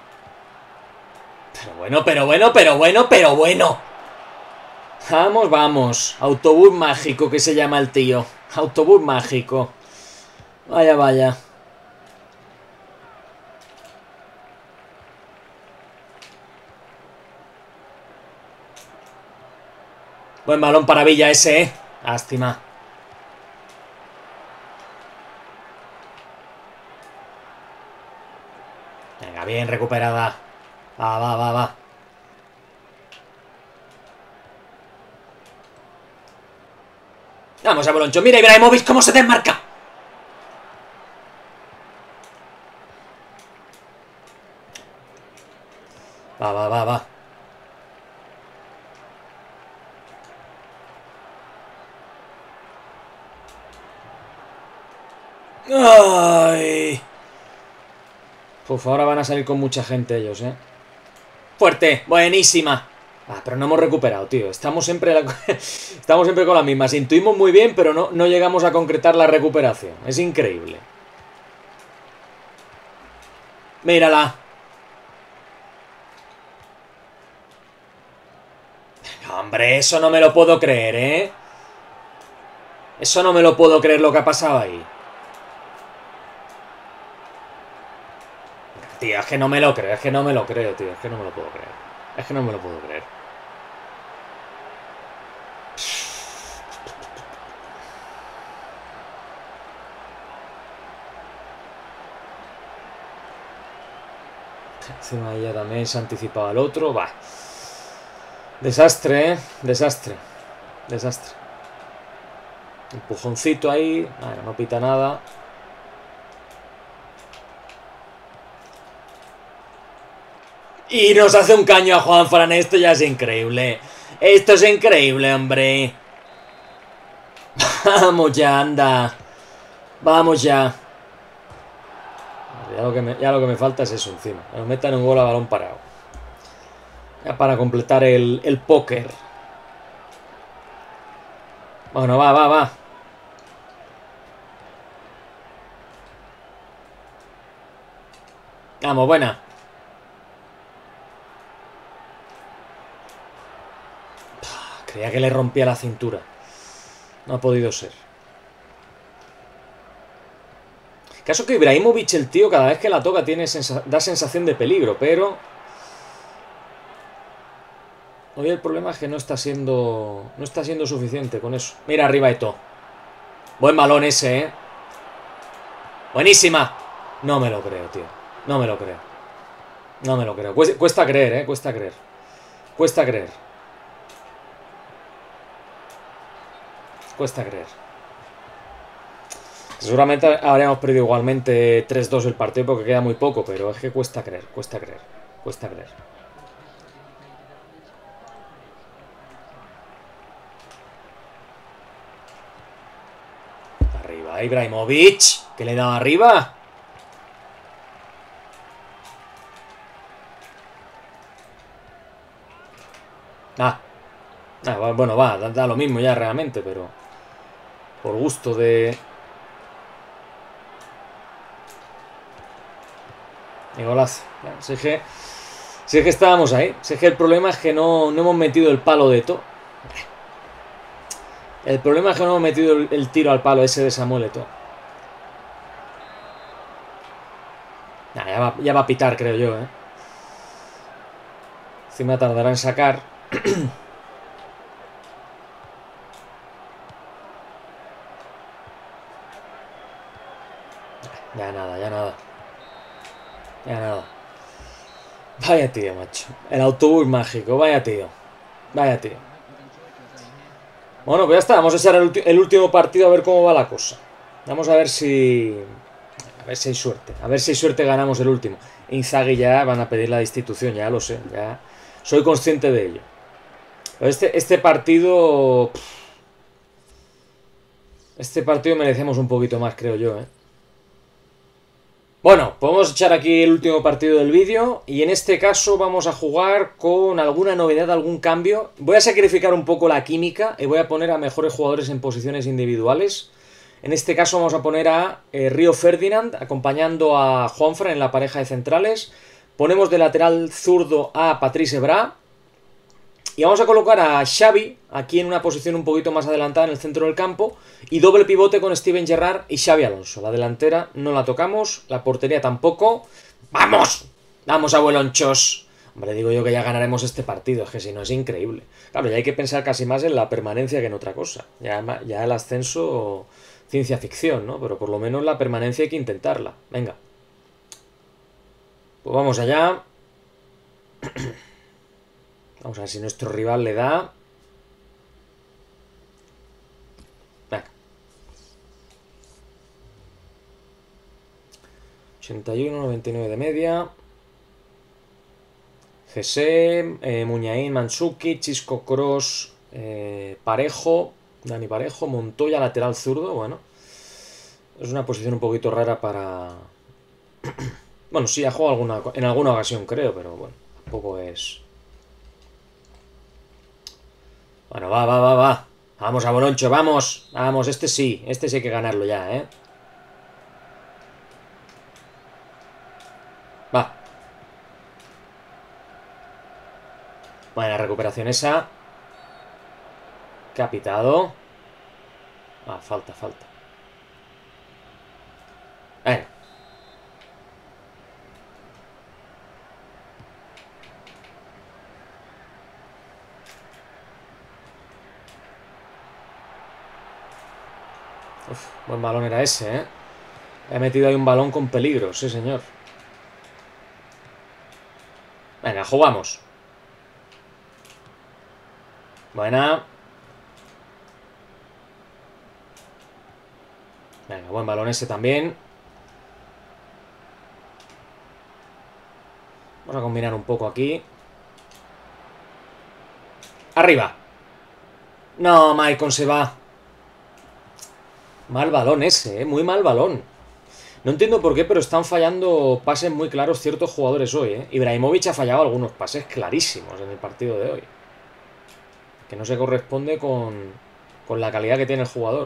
Pero bueno, pero bueno, pero bueno, pero bueno. Vamos, vamos. Autobús mágico que se llama el tío. Autobús mágico. Vaya, vaya. Buen balón para Villa ese, ¿eh? Lástima. Venga, bien recuperada. Va, va, va, va. Vamos a Boloncho. Mira Ibrahimovic cómo se desmarca. Va, va, va, va. Ay. Uf, ahora van a salir con mucha gente ellos, ¿eh? Fuerte, buenísima. Ah, pero no hemos recuperado, tío. Estamos siempre, la... Estamos siempre con las mismas. Intuimos muy bien, pero no, no llegamos a concretar la recuperación. Es increíble. Mírala. Hombre, eso no me lo puedo creer, ¿eh? Eso no me lo puedo creer lo que ha pasado ahí. Tío, es que no me lo creo, es que no me lo creo, tío. Es que no me lo puedo creer. Es que no me lo puedo creer. Encima ella también se anticipaba al otro. Va. Desastre, ¿eh? Desastre. Desastre. Empujoncito ahí. Bueno, no pita nada. Y nos hace un caño a Juanfran. Esto ya es increíble. Esto es increíble, hombre. Vamos ya, anda. Vamos ya. Ya lo que me, ya lo que me falta es eso encima. Que nos metan un gol a balón parado. Ya para completar el, el póker. Bueno, va, va, va. Vamos, buena. Creía que le rompía la cintura. No ha podido ser. Caso que Ibrahimovic, el tío, cada vez que la toca tiene sensa- da sensación de peligro, pero... Hoy el problema es que no está siendo... No está siendo suficiente con eso. Mira arriba Eto'o. Buen balón ese, ¿eh? Buenísima. No me lo creo, tío. No me lo creo. No me lo creo. Cuesta, cuesta creer, ¿eh? Cuesta creer. Cuesta creer. Cuesta creer. Seguramente habríamos perdido igualmente tres dos el partido porque queda muy poco, pero es que cuesta creer, cuesta creer, cuesta creer. Arriba, Ibrahimovic, que le da arriba. Ah, ah bueno, va, da, da lo mismo ya realmente, pero por gusto de... Y golazo. Si es que, si es que estábamos ahí. Si es que el problema es que no, no hemos metido el palo de Eto'o. El problema es que no hemos metido el, el tiro al palo ese de Samuel Eto'o. Nah, ya, va, ya va a pitar, creo yo, ¿eh? Encima tardará en sacar. Ya nada, ya nada. Ya nada. Vaya tío, macho. El autobús mágico, vaya tío. Vaya tío. Bueno, pues ya está. Vamos a echar el, el último partido a ver cómo va la cosa. Vamos a ver si... A ver si hay suerte. A ver si hay suerte ganamos el último. Inzaghi ya van a pedir la destitución, ya lo sé. Ya soy consciente de ello. Pero este, este partido... Este partido merecemos un poquito más, creo yo, ¿eh? Bueno, podemos echar aquí el último partido del vídeo y en este caso vamos a jugar con alguna novedad, algún cambio. Voy a sacrificar un poco la química y voy a poner a mejores jugadores en posiciones individuales. En este caso vamos a poner a eh, Río Ferdinand acompañando a Juanfran en la pareja de centrales. Ponemos de lateral zurdo a Patrice Evra. Y vamos a colocar a Xavi aquí en una posición un poquito más adelantada en el centro del campo. Y doble pivote con Steven Gerrard y Xavi Alonso. La delantera no la tocamos, la portería tampoco. ¡Vamos! ¡Vamos, abuelonchos! Hombre, digo yo que ya ganaremos este partido, es que si no es increíble. Claro, ya hay que pensar casi más en la permanencia que en otra cosa. Ya, ya el ascenso, ciencia ficción, ¿no? Pero por lo menos la permanencia hay que intentarla. Venga. Pues vamos allá. Vamos a ver si nuestro rival le da. Venga. ochenta y uno, noventa y nueve de media. Gese, eh, Muñain, Mandzukic, Chisco Cross, eh, Parejo, Dani Parejo, Montoya, lateral zurdo. Bueno, es una posición un poquito rara para... Bueno, sí, ha jugado alguna, en alguna ocasión, creo, pero bueno, tampoco es... Bueno, va, va, va, va. Vamos a Boroncho, vamos. Vamos, este sí. Este sí hay que ganarlo ya, ¿eh? Va. Buena recuperación esa. Capitado. Ah, falta, falta. Venga. Uf, buen balón era ese, ¿eh? He metido ahí un balón con peligro, sí, señor. Venga, jugamos. Buena. Venga, buen balón ese también. Vamos a combinar un poco aquí. ¡Arriba! No, Maicon se va. Mal balón ese, ¿eh? Muy mal balón. No entiendo por qué, pero están fallando pases muy claros ciertos jugadores hoy, ¿eh? Ibrahimovic ha fallado algunos pases clarísimos en el partido de hoy. Que no se corresponde con, con la calidad que tiene el jugador.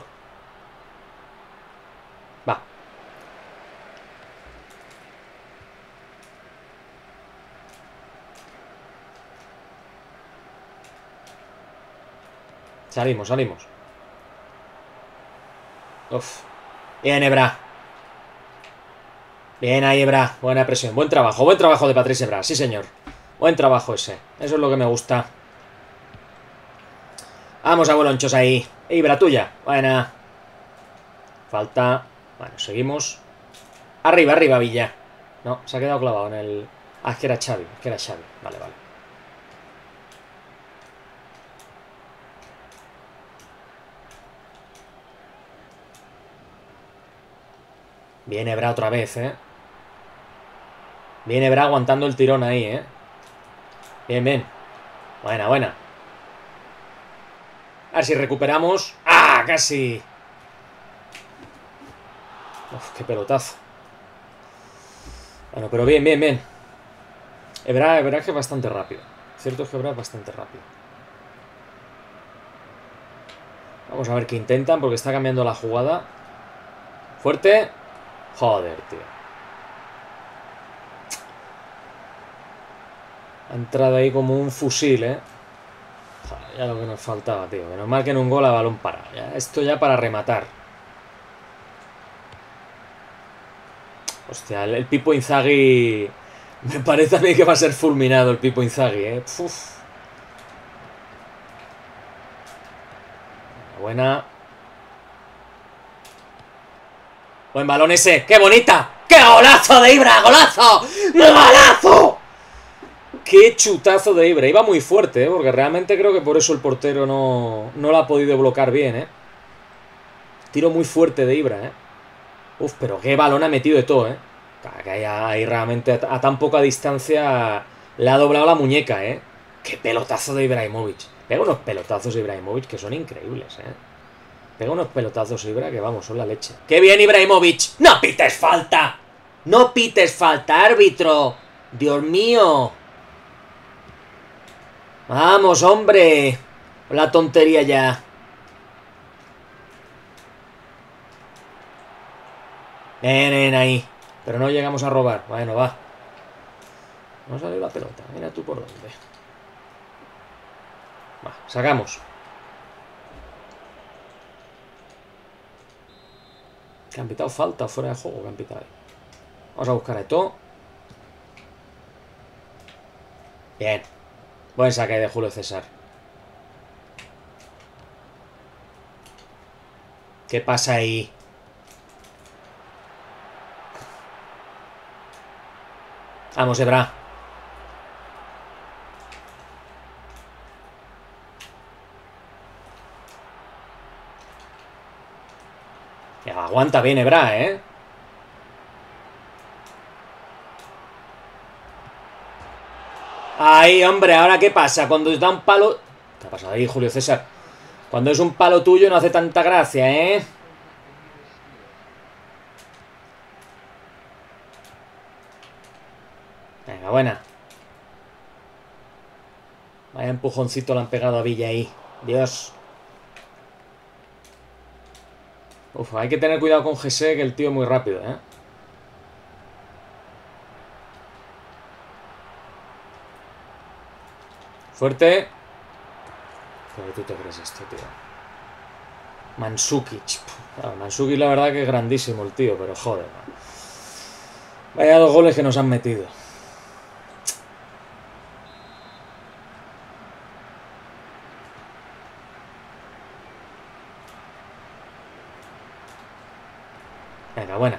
Va. Salimos, salimos. Uf. Bien, Ebra. Bien ahí, Ebra. Buena presión. Buen trabajo. Buen trabajo de Patrice Ebra. Sí, señor. Buen trabajo ese. Eso es lo que me gusta. Vamos a bolonchos ahí. Ibra, tuya. Buena. Falta. Bueno, seguimos. Arriba, arriba, Villa. No, se ha quedado clavado en el... Ah, es que era Xavi. Es que era Xavi. Vale, vale. Viene Ebra otra vez, ¿eh? Viene Ebra aguantando el tirón ahí, ¿eh? Bien, bien. Buena, buena. A ver si recuperamos. ¡Ah! Casi. Uf, qué pelotazo. Bueno, pero bien, bien, bien. Ebra, Ebra es que es bastante rápido. Cierto es que Ebra es bastante rápido. Vamos a ver qué intentan porque está cambiando la jugada. Fuerte. Joder, tío. Ha entrado ahí como un fusil, ¿eh? Joder, ya lo que nos faltaba, tío. Que nos marquen un gol a balón parado. Ya, esto ya para rematar. Hostia, el, el Pipo Inzaghi... Me parece a mí que va a ser fulminado el Pipo Inzaghi, ¿eh? Uf. Buena. Buen balón ese. ¡Qué bonita! ¡Qué golazo de Ibra! ¡Golazo! ¡Golazo! ¡Qué chutazo de Ibra! Iba muy fuerte, ¿eh? Porque realmente creo que por eso el portero no, no lo ha podido bloquear bien, ¿eh? Tiro muy fuerte de Ibra, ¿eh? Uf, pero qué balón ha metido de todo, ¿eh? Que ahí, ahí realmente a, a tan poca distancia le ha doblado la muñeca, ¿eh? ¡Qué pelotazo de Ibrahimovic! Pega unos pelotazos de Ibrahimovic que son increíbles, ¿eh? Pega unos pelotazos Ibra que, vamos, son la leche. ¡Qué bien, Ibrahimovic! ¡No pites falta! ¡No pites falta, árbitro! ¡Dios mío! ¡Vamos, hombre! La tontería ya. Ven, ven ahí. Pero no llegamos a robar. Bueno, va. No sale la pelota. Mira tú por dónde. Va, sacamos. ¿Que han pitado falta fuera de juego? ¿Que han pitado ahí? Vamos a buscar a Eto'o. Bien. Buen saque de Julio César. ¿Qué pasa ahí? Vamos, Ebra. Ya, aguanta bien Ebra, ¿eh? Ahí, hombre, ¿ahora qué pasa? Cuando da un palo... ¿Qué ha pasado ahí, Julio César? Cuando es un palo tuyo no hace tanta gracia, ¿eh? Venga, buena. Vaya empujoncito le han pegado a Villa ahí. Dios. Uf, hay que tener cuidado con Jesse, que el tío es muy rápido, ¿eh? Fuerte. ¿Pero tú te crees esto, tío? Mandzukic. Claro, Mandzukic la verdad que es grandísimo el tío, pero joder, man. Vaya dos goles que nos han metido. Venga, buena.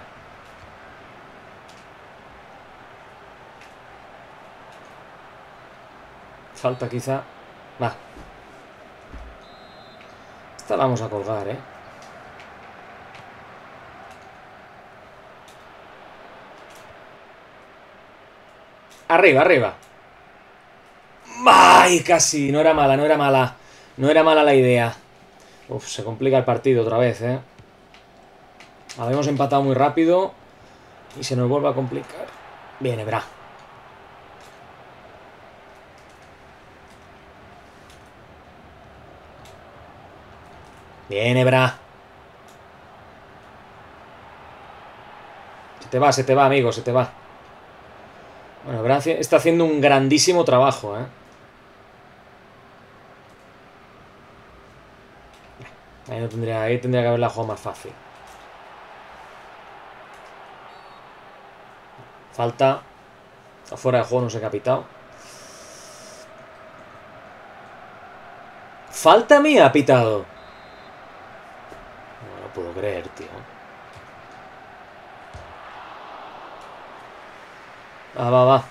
Falta quizá. Va. Esta la vamos a colgar, ¿eh? Arriba, arriba. ¡Ay! Casi. No era mala, no era mala. No era mala la idea. Uf, se complica el partido otra vez, ¿eh? Habíamos empatado muy rápido y se nos vuelve a complicar. Bien, Ebra. Bien, Ebra. Se te va, se te va, amigo, se te va. Bueno, Ebra está haciendo un grandísimo trabajo, ¿eh? Ahí, no tendría, ahí tendría que haberla jugado más fácil. Falta. Afuera de juego, no se ha pitado. Falta mía ha pitado. No lo puedo creer, tío. Va, va, va.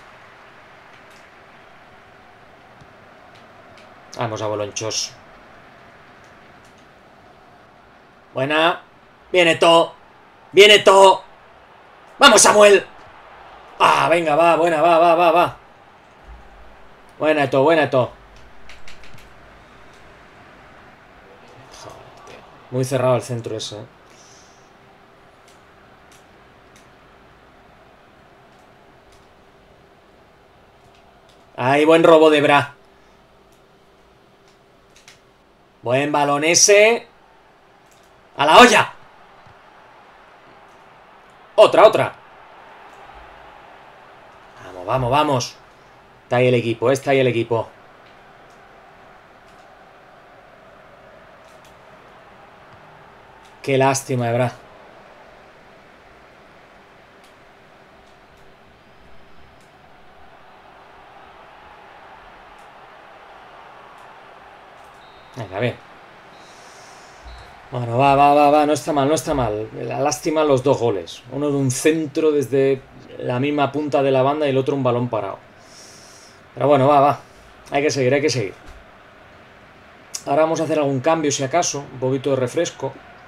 Vamos a bolonchos. Buena. Viene todo. Viene todo. ¡Vamos, Samuel! Ah, venga, va, buena, va, va, va, va. Buena todo, buena todo. Joder, tío. Muy cerrado el centro ese, ¿eh? Ahí, buen robo de Bra. Buen balón ese. ¡A la olla! Otra, otra. Vamos, vamos, vamos. Está ahí el equipo, está ahí el equipo. Qué lástima, de verdad. Venga, bien. Bueno, va, va, va, va. No está mal, no está mal. La lástima los dos goles. Uno de un centro desde la misma punta de la banda y el otro un balón parado. Pero bueno, va, va. Hay que seguir, hay que seguir. Ahora vamos a hacer algún cambio, si acaso. Un poquito de refresco.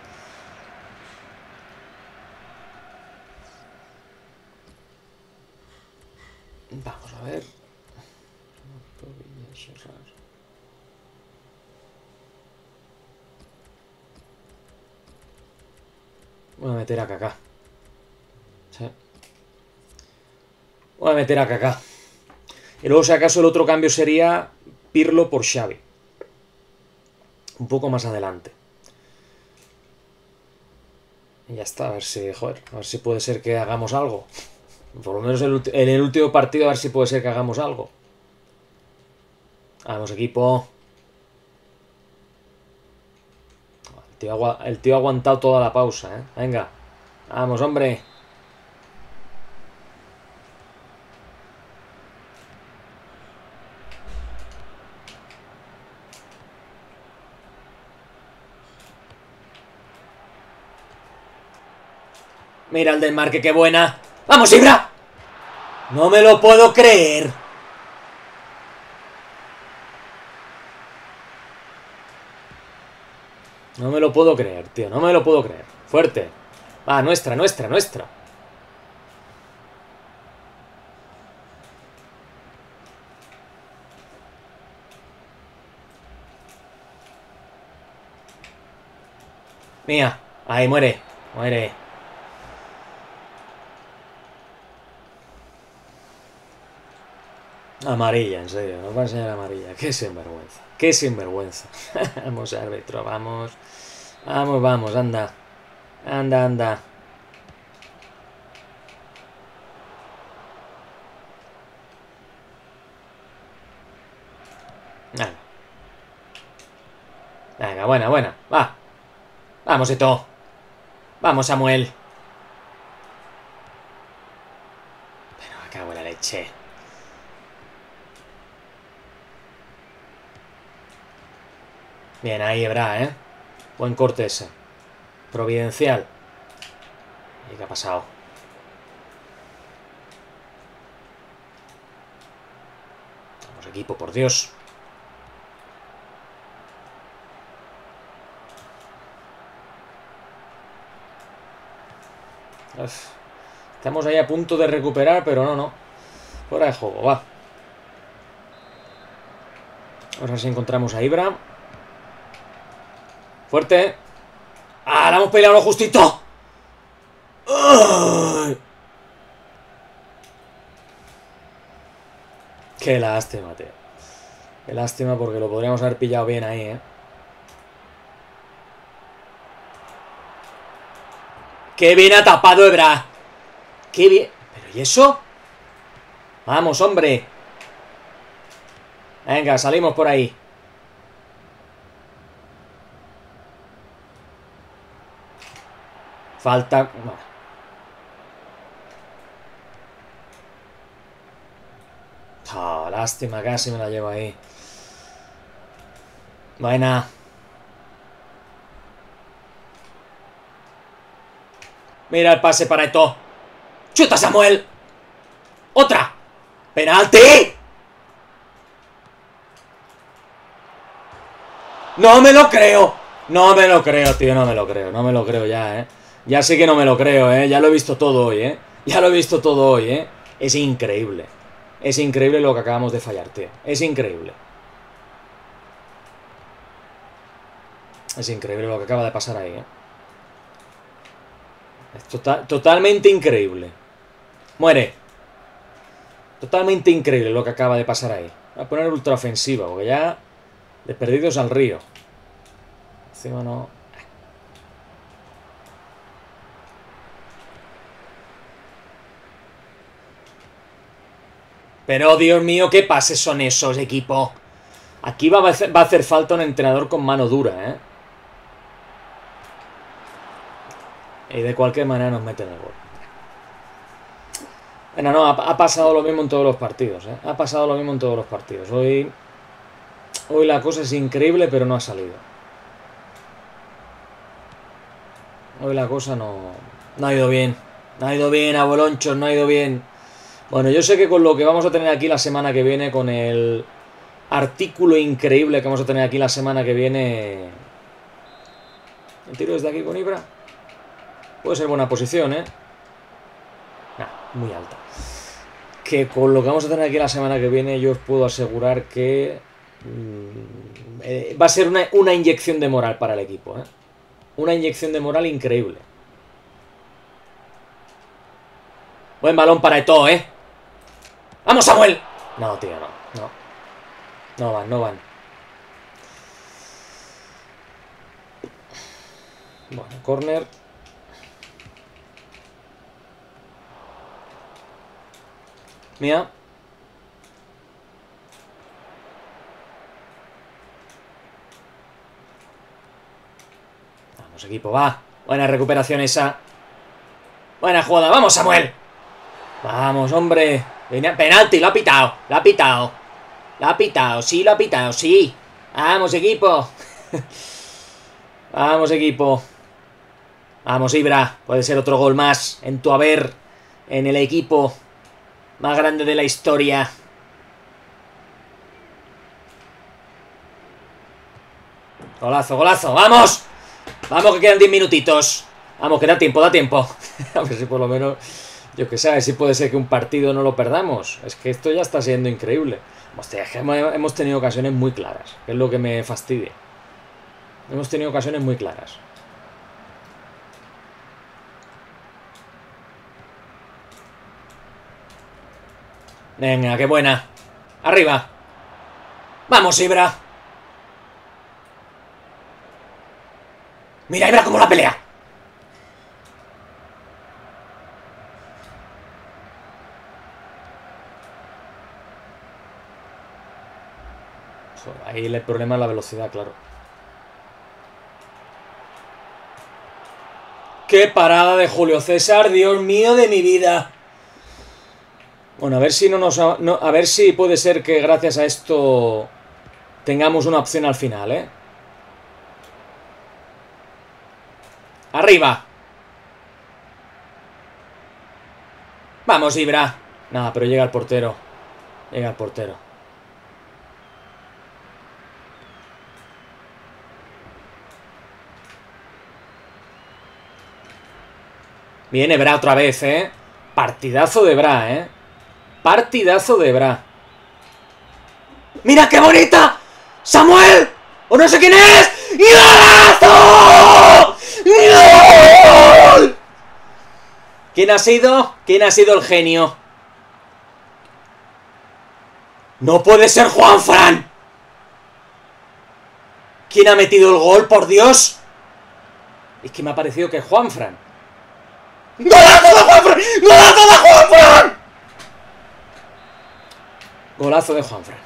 Vamos a ver. Voy a meter a Kaká. Sí. Voy a meter a Kaká. Y luego, si acaso, el otro cambio sería Pirlo por Xavi. Un poco más adelante. Y ya está, a ver si, joder, a ver si puede ser que hagamos algo. Por lo menos el, en el último partido, a ver si puede ser que hagamos algo. Vamos, equipo. El tío, el tío ha aguantado toda la pausa, ¿eh? Venga. Vamos, hombre. Mira el del marque, qué buena. ¡Vamos, Ibra! No me lo puedo creer. No me lo puedo creer, tío. No me lo puedo creer. Fuerte. Va, nuestra, nuestra, nuestra. Mía. Ahí, muere. Muere. Amarilla, en serio. Nos va a enseñar amarilla. Qué sinvergüenza. Qué sinvergüenza. Vamos, árbitro, vamos. Vamos, vamos, anda. Anda, anda. Venga. Venga, buena, buena. Va. Vamos, Eto. Vamos, Samuel. Pero me cago en la leche. Bien, ahí Ebra, ¿eh? Buen corte ese. Providencial. ¿Y qué ha pasado? Vamos, equipo, por Dios. Uf. Estamos ahí a punto de recuperar, pero no, no. Fuera de juego, va. Vamos a ver si encontramos a Ibra. Fuerte. ¡Ah, la hemos peleado lo justito! ¡Ay! Qué lástima, tío. Qué lástima porque lo podríamos haber pillado bien ahí, ¿eh? ¡Qué bien ha tapado Ebra! ¡Qué bien! ¿Pero y eso? Vamos, hombre. Venga, salimos por ahí. Falta... Oh, lástima, casi me la llevo ahí. Buena. Mira el pase para Eto'o. ¡Chuta, Samuel! ¡Otra! ¡Penalti! ¡No me lo creo! No me lo creo, tío, no me lo creo. No me lo creo ya, eh. Ya sé que no me lo creo, eh. Ya lo he visto todo hoy, eh. Ya lo he visto todo hoy, eh. Es increíble. Es increíble lo que acabamos de fallar, tío. Es increíble. Es increíble lo que acaba de pasar ahí, eh. Es total, totalmente increíble. Muere. Totalmente increíble lo que acaba de pasar ahí. Voy a poner ultraofensiva, porque ya... Desperdidos al río. Encima no... Pero, Dios mío, ¿qué pases son esos, equipo? Aquí va a hacer, va a hacer falta un entrenador con mano dura, ¿eh? Y de cualquier manera nos meten el gol. Bueno, no, ha, ha pasado lo mismo en todos los partidos, ¿eh? Ha pasado lo mismo en todos los partidos. Hoy... Hoy la cosa es increíble, pero no ha salido. Hoy la cosa no... No ha ido bien. No ha ido bien, abolonchos, no ha ido bien. Bueno, yo sé que con lo que vamos a tener aquí la semana que viene, con el artículo increíble que vamos a tener aquí la semana que viene... ¿El tiro desde aquí con Ibra? Puede ser buena posición, ¿eh? Nah, muy alta. Que con lo que vamos a tener aquí la semana que viene, yo os puedo asegurar que... Mmm, eh, va a ser una, una inyección de moral para el equipo, ¿eh? Una inyección de moral increíble. Buen balón para Eto'o, ¿eh? ¡Vamos, Samuel! No, tío, no. No, no van, no van. Bueno, córner. Mía. Vamos, equipo, va. Buena recuperación esa. Buena jugada. ¡Vamos, Samuel! Vamos, hombre. Penalti, lo ha pitado. Lo ha pitado. Lo ha pitado, sí, lo ha pitado, sí. Vamos, equipo. Vamos, equipo. Vamos, Ibra. Puede ser otro gol más en tu haber. En el equipo más grande de la historia. Golazo, golazo. ¡Vamos! Vamos, que quedan diez minutitos. Vamos, que da tiempo, da tiempo. A ver si por lo menos... Yo que sé, a ver si puede ser que un partido no lo perdamos. Es que esto ya está siendo increíble. Hostia, es que hemos tenido ocasiones muy claras. Que es lo que me fastidia. Hemos tenido ocasiones muy claras. Venga, qué buena. Arriba. Vamos, Ibra. Mira, Ibra, cómo la pelea. Ahí el problema es la velocidad, claro. ¡Qué parada de Julio César! ¡Dios mío de mi vida! Bueno, a ver si no nos... No, a ver si puede ser que gracias a esto tengamos una opción al final, ¿eh? ¡Arriba! ¡Vamos, Ibra! Nada, pero llega el portero. Llega el portero. Viene Bra otra vez, ¿eh? Partidazo de Bra, ¿eh? Partidazo de Bra. ¡Mira qué bonita! ¡Samuel! ¡O no sé quién es! ¡Golazo! ¡Gol! ¿Quién ha sido? ¿Quién ha sido el genio? ¡No puede ser Juanfran! ¿Quién ha metido el gol, por Dios? Es que me ha parecido que es Juanfran. ¡Golazo de Juanfran! ¡Golazo de Juanfran! Golazo de Juanfran.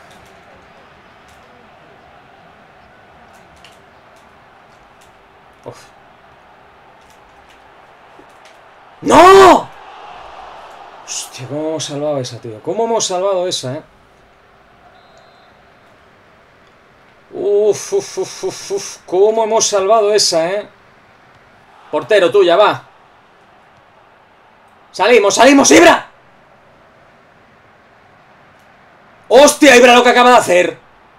Uf. ¡No! Hostia, ¿cómo hemos salvado esa, tío? ¿Cómo hemos salvado esa, eh? Uf, uf, uf, uf, uf. ¿Cómo hemos salvado esa, eh? Portero, tuya, va. Salimos, salimos, Ibra. ¡Hostia, Ibra, lo que acaba de hacer!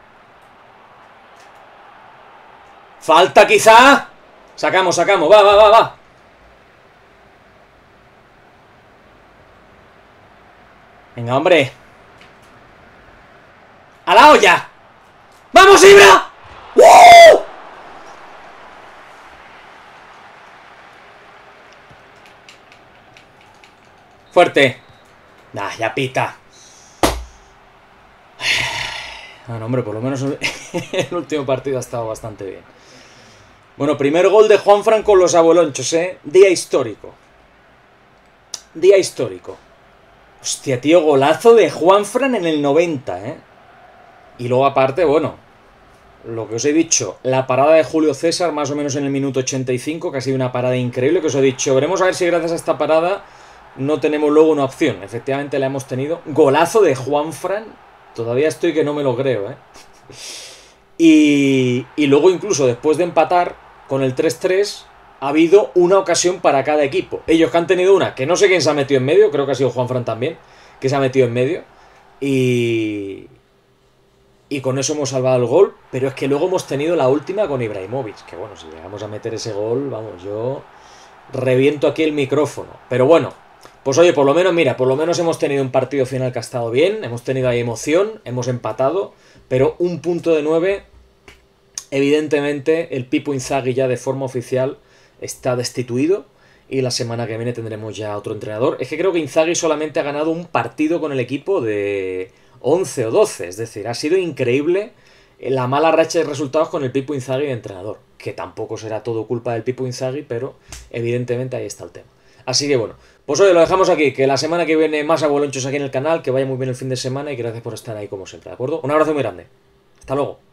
Falta quizá. Sacamos, sacamos, va, va, va, va. Venga, hombre. ¡A la olla! ¡Vamos, Ibra! ¡Uh! Fuerte. Nah, ya pita. Bueno, hombre, por lo menos el último partido ha estado bastante bien. Bueno, primer gol de Juanfran con los abuelonchos, ¿eh? Día histórico. Día histórico. Hostia, tío, golazo de Juanfran en el noventa, ¿eh? Y luego aparte, bueno, lo que os he dicho, la parada de Julio César más o menos en el minuto ochenta y cinco, que ha sido una parada increíble, que os he dicho, veremos a ver si gracias a esta parada no tenemos luego una opción. Efectivamente la hemos tenido. Golazo de Juanfran. Todavía estoy que no me lo creo, ¿eh? Y, y luego incluso después de empatar con el tres tres, ha habido una ocasión para cada equipo. Ellos que han tenido una, que no sé quién se ha metido en medio, creo que ha sido Juanfran también, que se ha metido en medio. Y... Y con eso hemos salvado el gol, pero es que luego hemos tenido la última con Ibrahimovic, que bueno, si llegamos a meter ese gol, vamos, yo reviento aquí el micrófono. Pero bueno, pues oye, por lo menos, mira, por lo menos hemos tenido un partido final que ha estado bien, hemos tenido ahí emoción, hemos empatado, pero un punto de nueve, evidentemente el Pipo Inzaghi ya de forma oficial está destituido y la semana que viene tendremos ya otro entrenador. Es que creo que Inzaghi solamente ha ganado un partido con el equipo de once o doce, es decir, ha sido increíble la mala racha de resultados con el Pipo Inzaghi de entrenador, que tampoco será todo culpa del Pipo Inzaghi, pero evidentemente ahí está el tema. Así que bueno, pues hoy lo dejamos aquí, que la semana que viene más abuelonchos aquí en el canal, que vaya muy bien el fin de semana y gracias por estar ahí como siempre, ¿de acuerdo? Un abrazo muy grande, hasta luego.